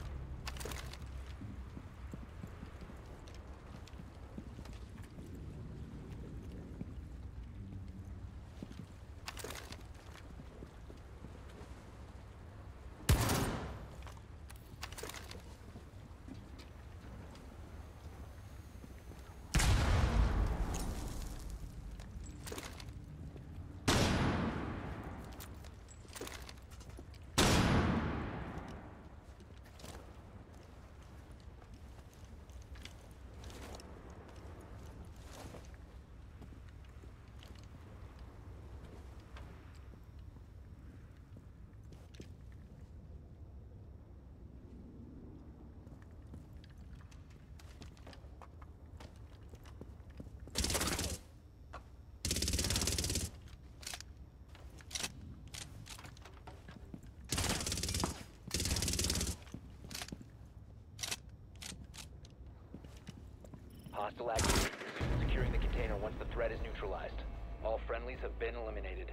Hostile activity. Securing the container once the threat is neutralized. All friendlies have been eliminated.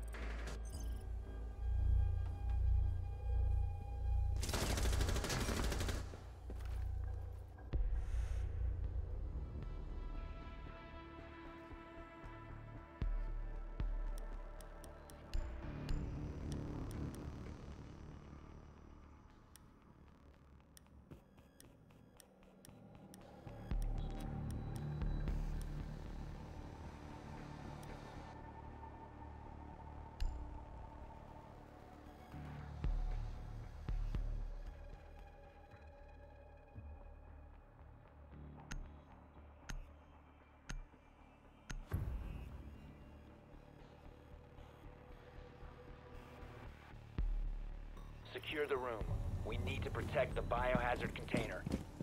Secure the room. We need to protect the biohazard container.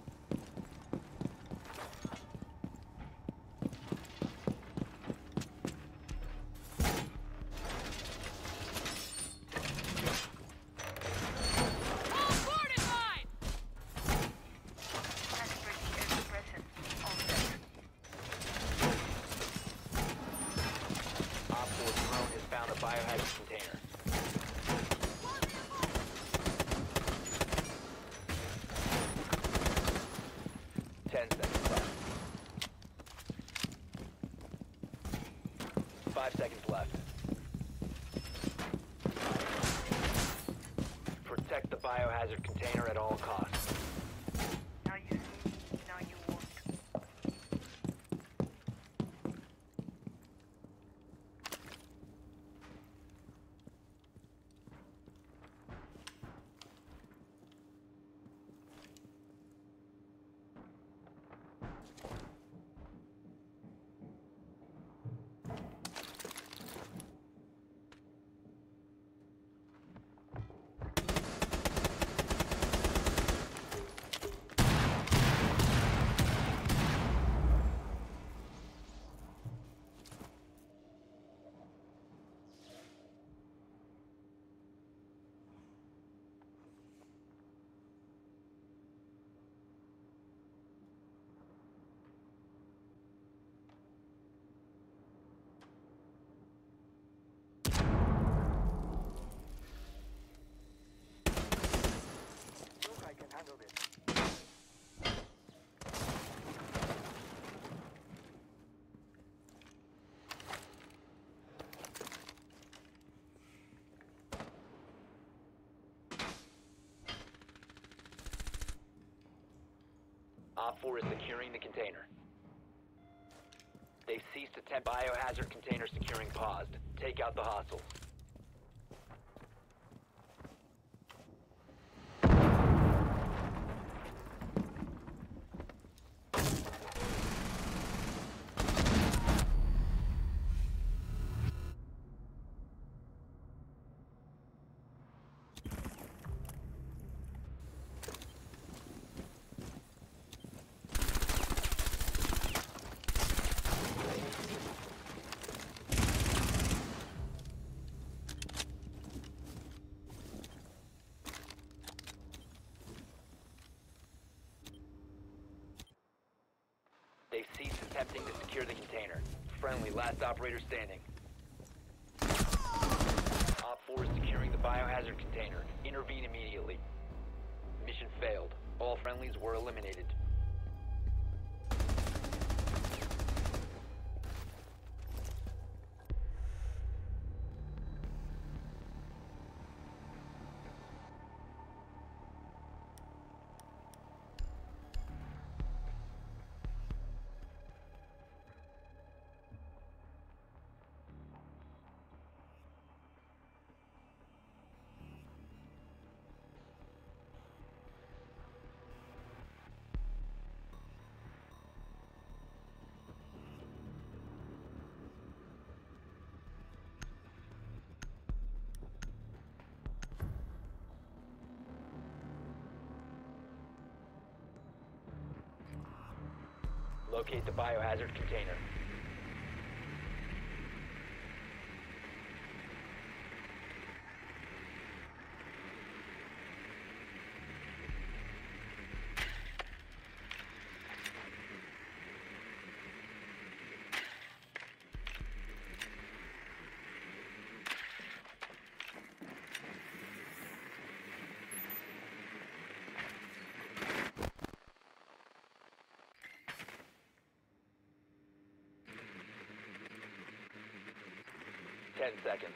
All fortified! Transport is present. All set. Op four drone has found a biohazard container. Ten seconds left. Five seconds left. Protect the biohazard container at all costs. Now you see me. Now Op four is securing the container. They've ceased attempt biohazard container securing paused. Take out the hostiles. They've ceased attempting to secure the container. Friendly, last operator standing. Op four is securing the biohazard container. Intervene immediately. Mission failed. All friendlies were eliminated. Locate the biohazard container. Ten seconds.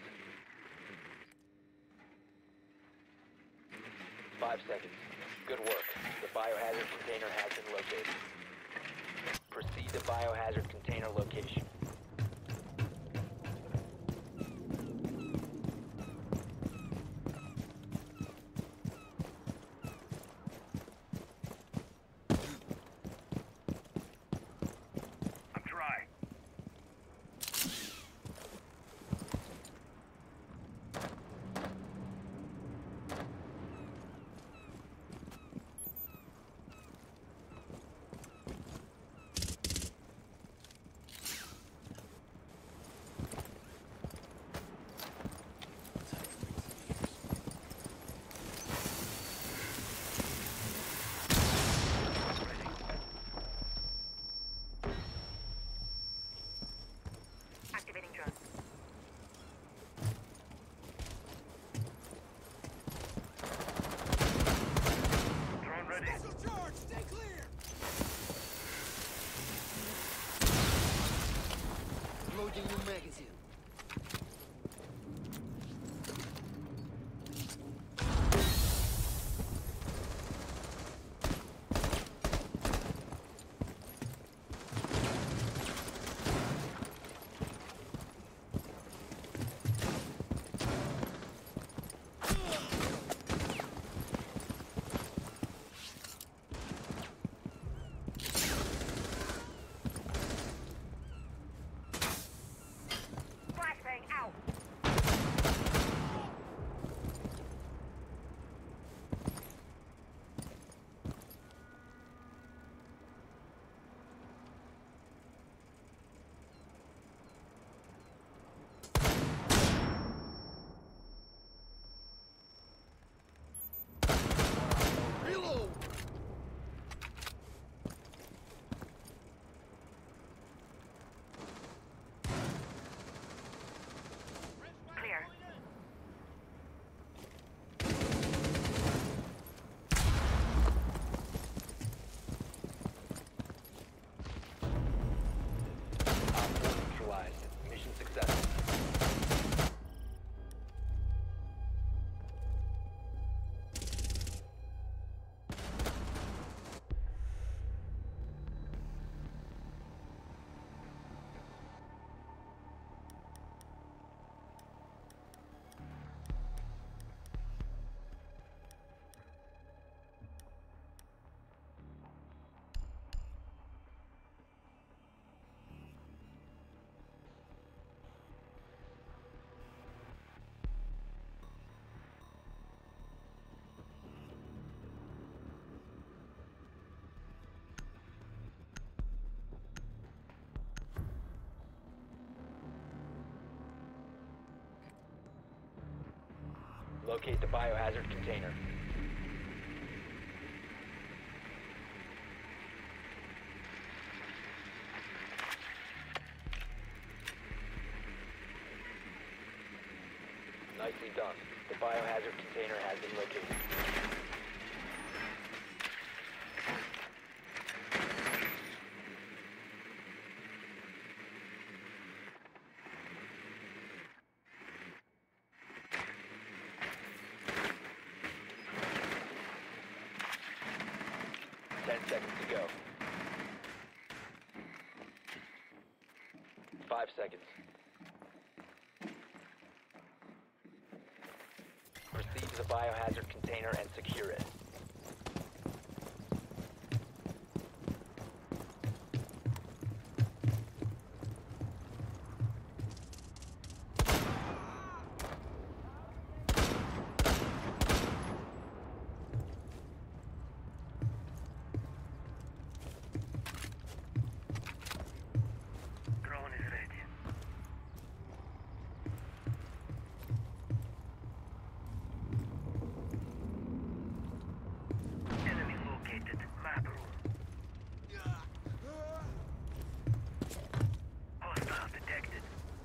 Five seconds. Good work. The biohazard container has been located. Proceed to biohazard container location. I'm dry. Activating drone. Drone ready. Missile charge! Stay clear! Loading new magazine. Locate the biohazard container. Nicely done. The biohazard container has been located. Ten seconds to go. Five seconds. Proceed to the biohazard container and secure it. Drone is ready. Enemy located. Map room. Hostile detected.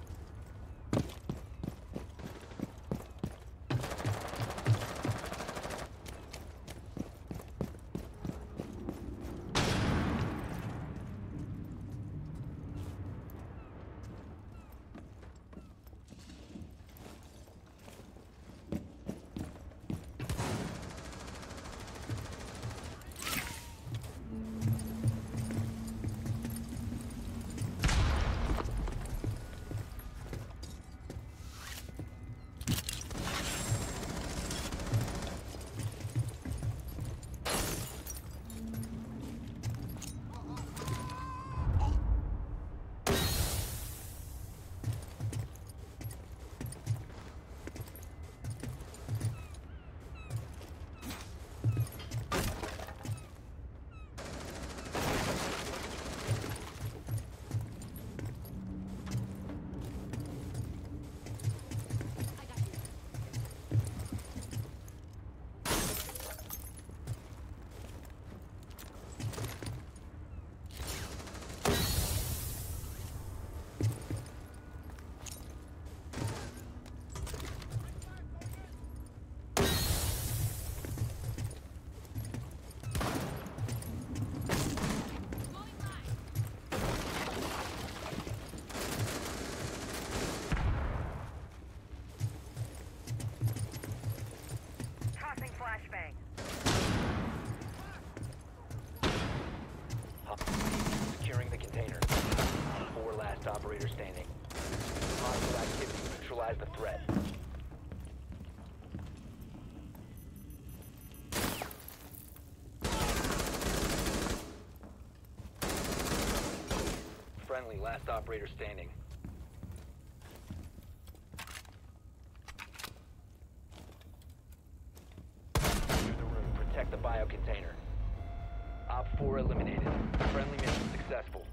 Tossing flashbang. Securing the container. Four last operator standing. Hostile activity. Neutralize the threat. Friendly, last operator standing. Enter the room. Protect the bio container. Op four eliminated. Friendly mission successful.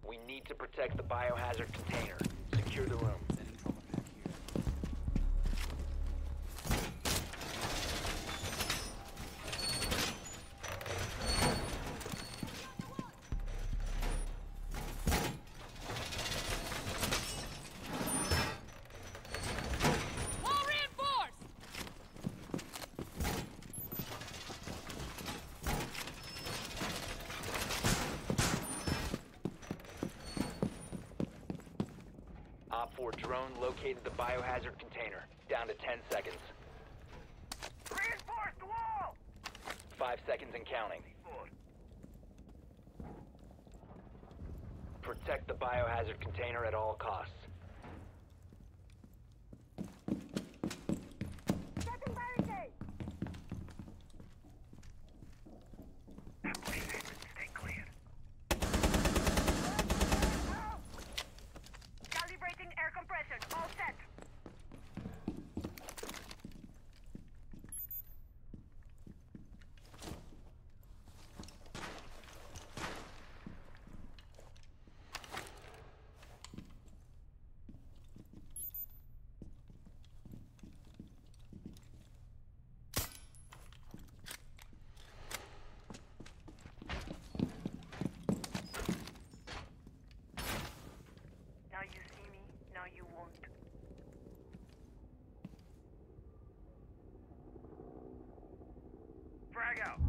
We need to protect the biohazard container. Secure the room. Sending trauma pack here. Wall reinforced! Op four drone located the biohazard container. Down to ten seconds. Reinforce the wall! Five seconds and counting. Four. Protect the biohazard container at all costs. Setting barricade! Stay clear. Calibrating air compression. All set. Now you see me, now you won't. Frag out.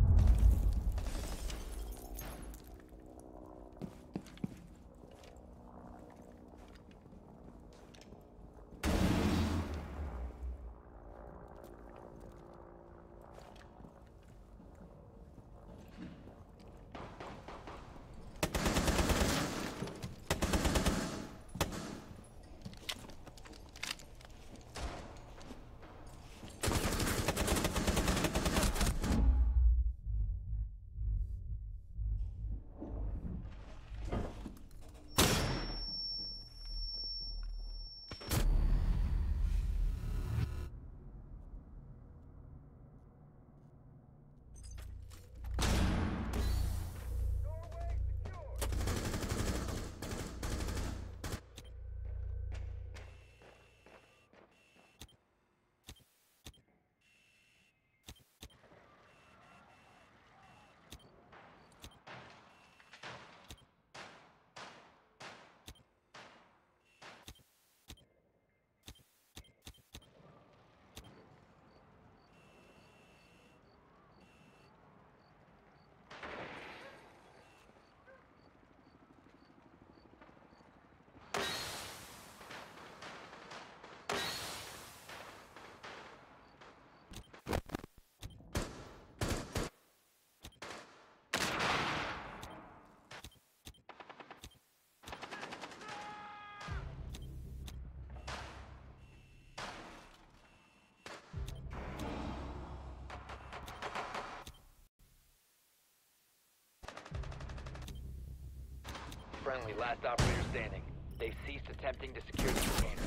Friendly, last operator standing. They've ceased attempting to secure the container.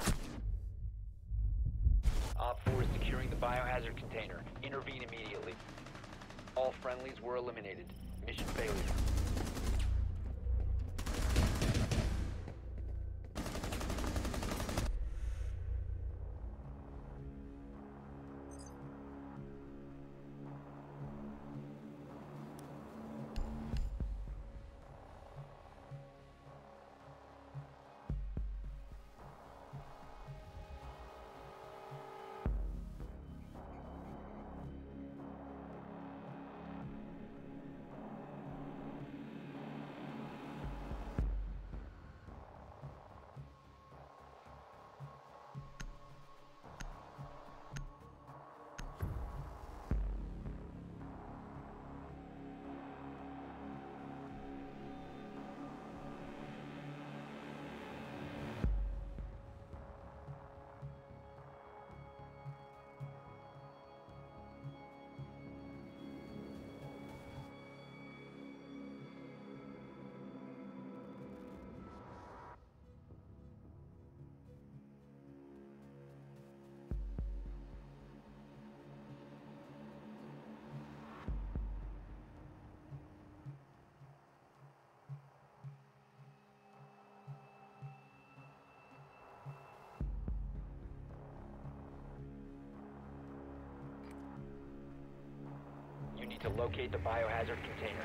Op four is securing the biohazard container. Intervene immediately. All friendlies were eliminated. Mission failure. need to locate the biohazard container.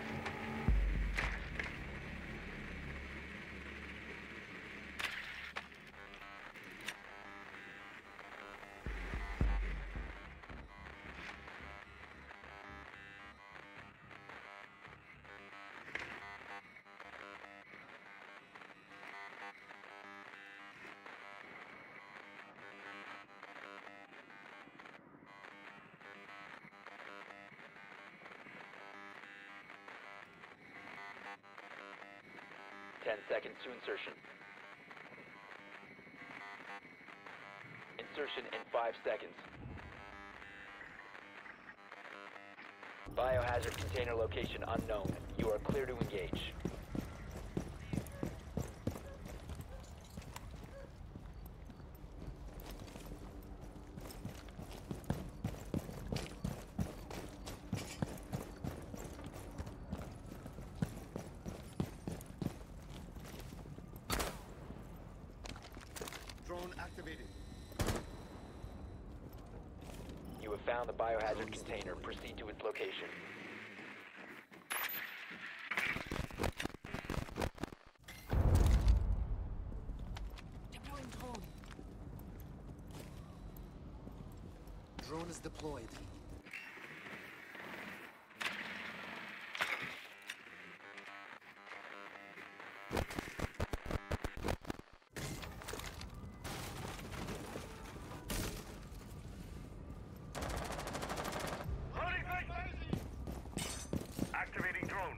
Ten seconds to insertion. Insertion in five seconds. Biohazard container location unknown. You are clear to engage. Drone activated. You have found the biohazard container. Proceed to its location. Deploying drone. Drone is deployed. Loading back. Activating drone.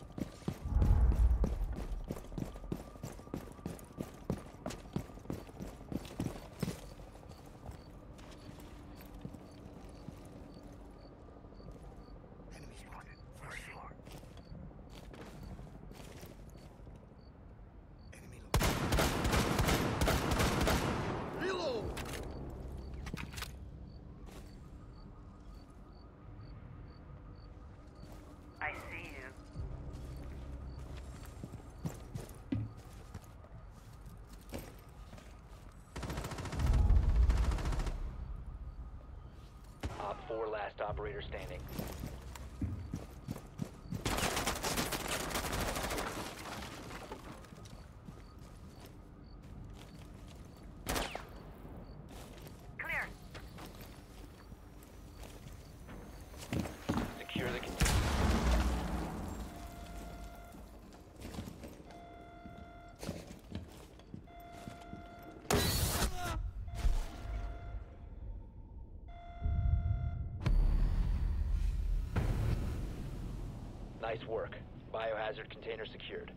Enemy spotted. First floor. Enemy low. Reload! I see you. Op four, last operator standing. Clear. Secure the container. Nice work. Biohazard container secured.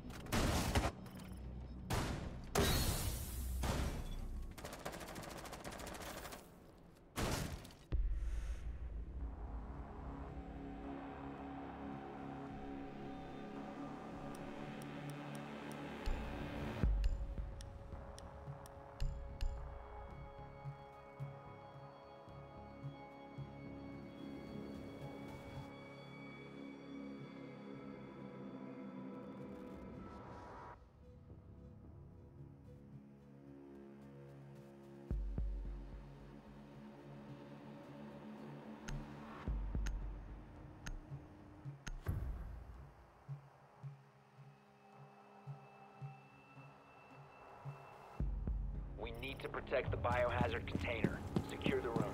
We need to protect the biohazard container. Secure the room.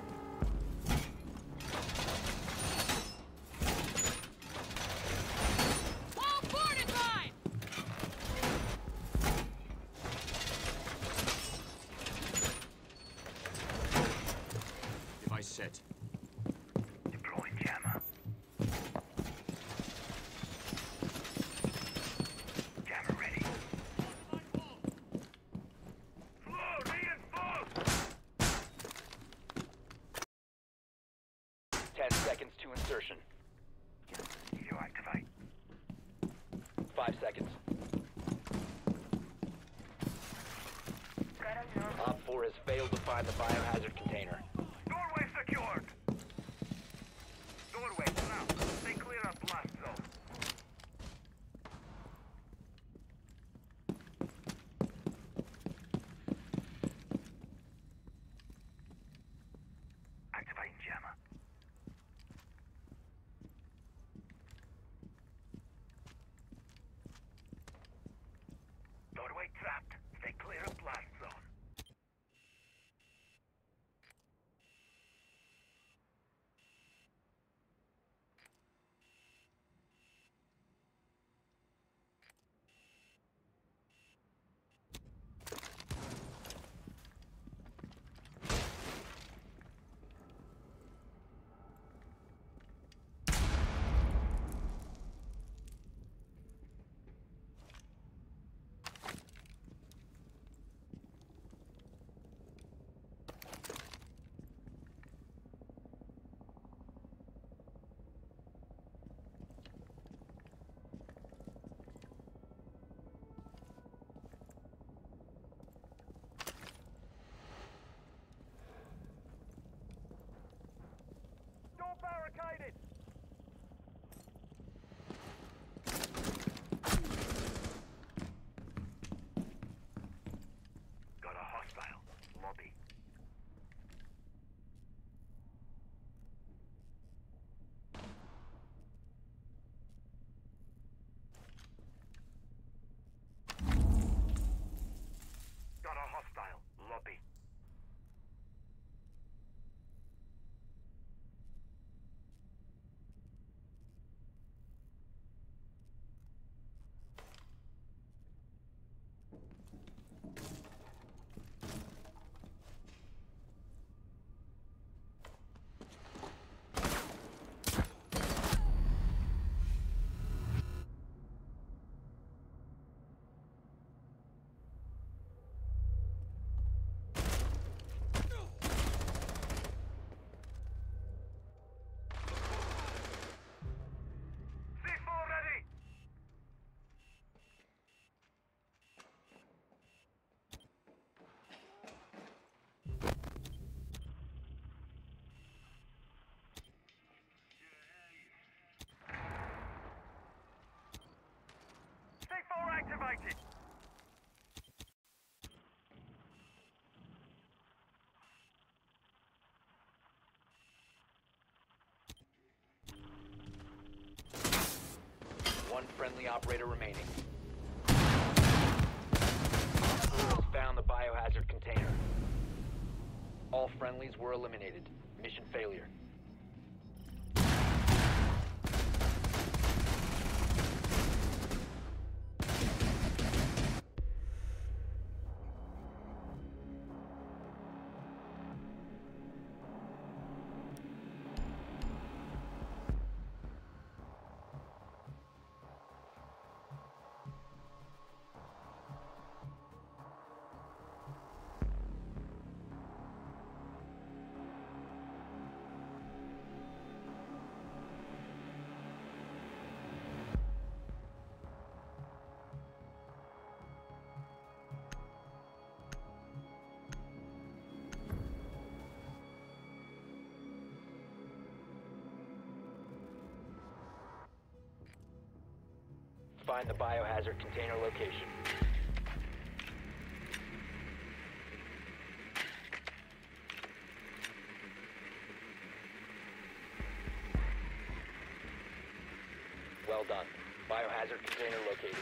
All fortified! Device set. Deploying jammer. Jammer ready. Floor reinforced. Ten seconds to insertion. You activate. Five seconds. Got a drone. Op four has failed to find the biohazard container. Doorway secured. Doorway now. Stay clear of blast zone. Activating jammer. lobby. Got a hostile. Lobby. C four ready! C four activated! One friendly operator remaining. Found the biohazard container. All friendlies were eliminated. Mission failure. Find the biohazard container location. Well done. Biohazard container located.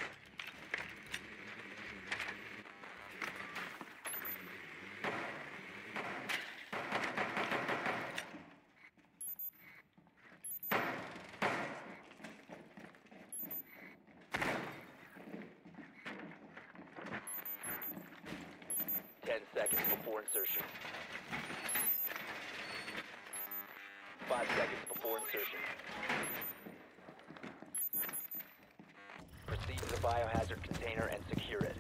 Ten seconds before insertion. Five seconds before insertion. Proceed to the biohazard container and secure it.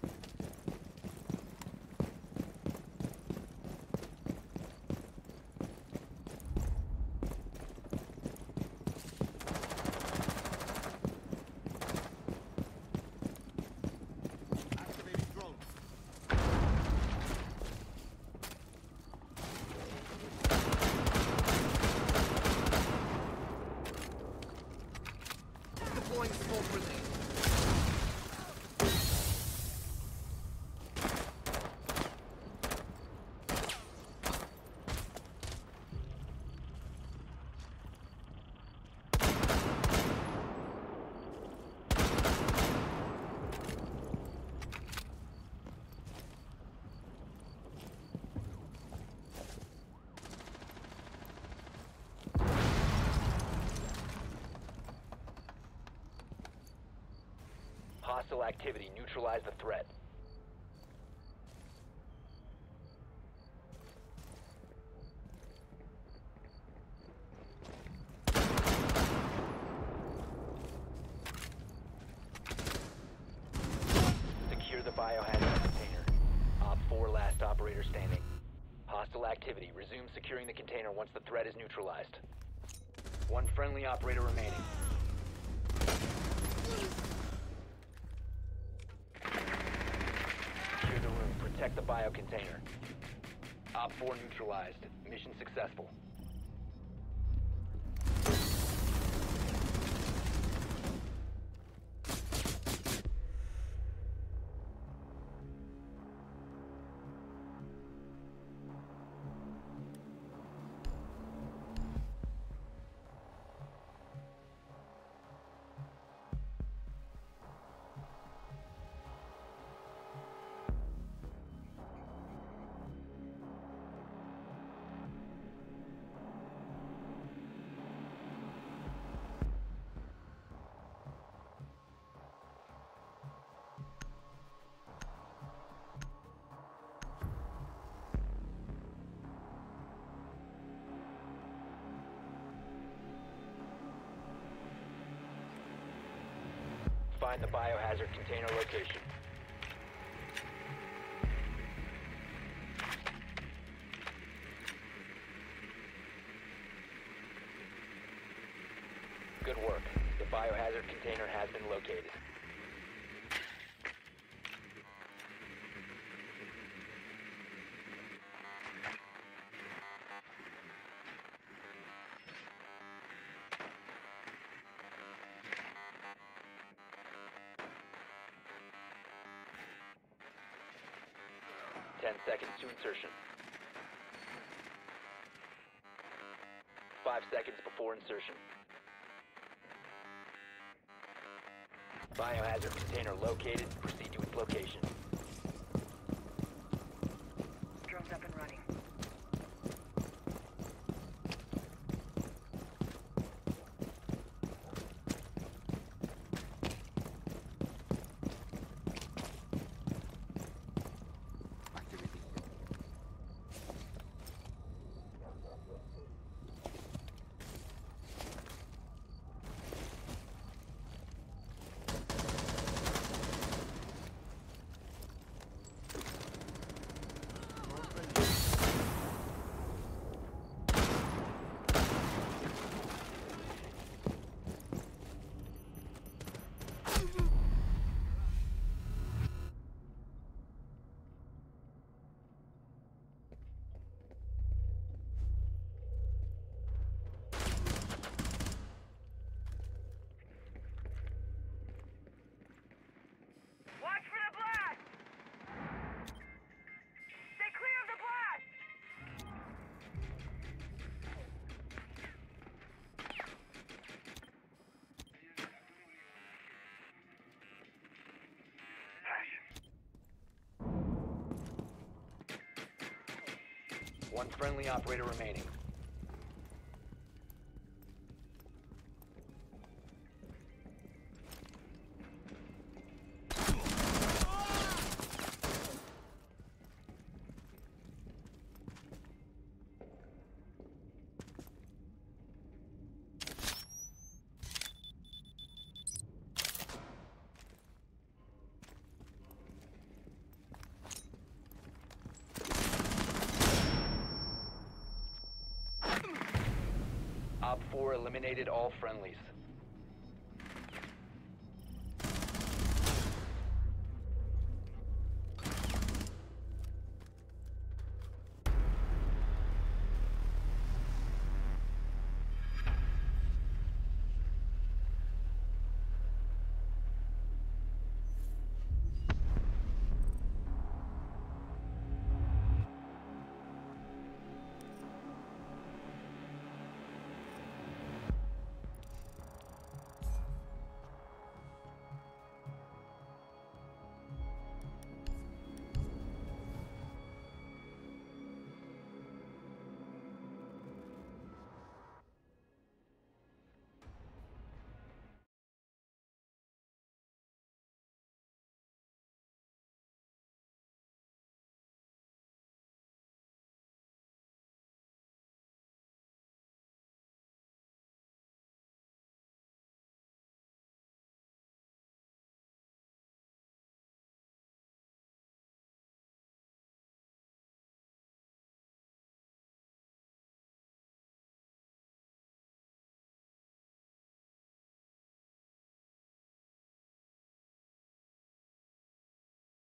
Activating drone. Deploying smoke grenade. Hostile activity. Neutralize the threat. Secure the biohazard container. Op four, last operator standing. Hostile activity. Resume securing the container once the threat is neutralized. One friendly operator remaining. Secure the room. Protect the bio container. Op four neutralized. Mission successful. find the biohazard container location. Good work. The biohazard container has been located. Ten seconds to insertion. Five seconds before insertion. Biohazard container located. Proceed to its location. Drone's up and running. Activity. Watch for the blast! Stay clear of the blast! One friendly operator remaining. Op four eliminated all friendlies.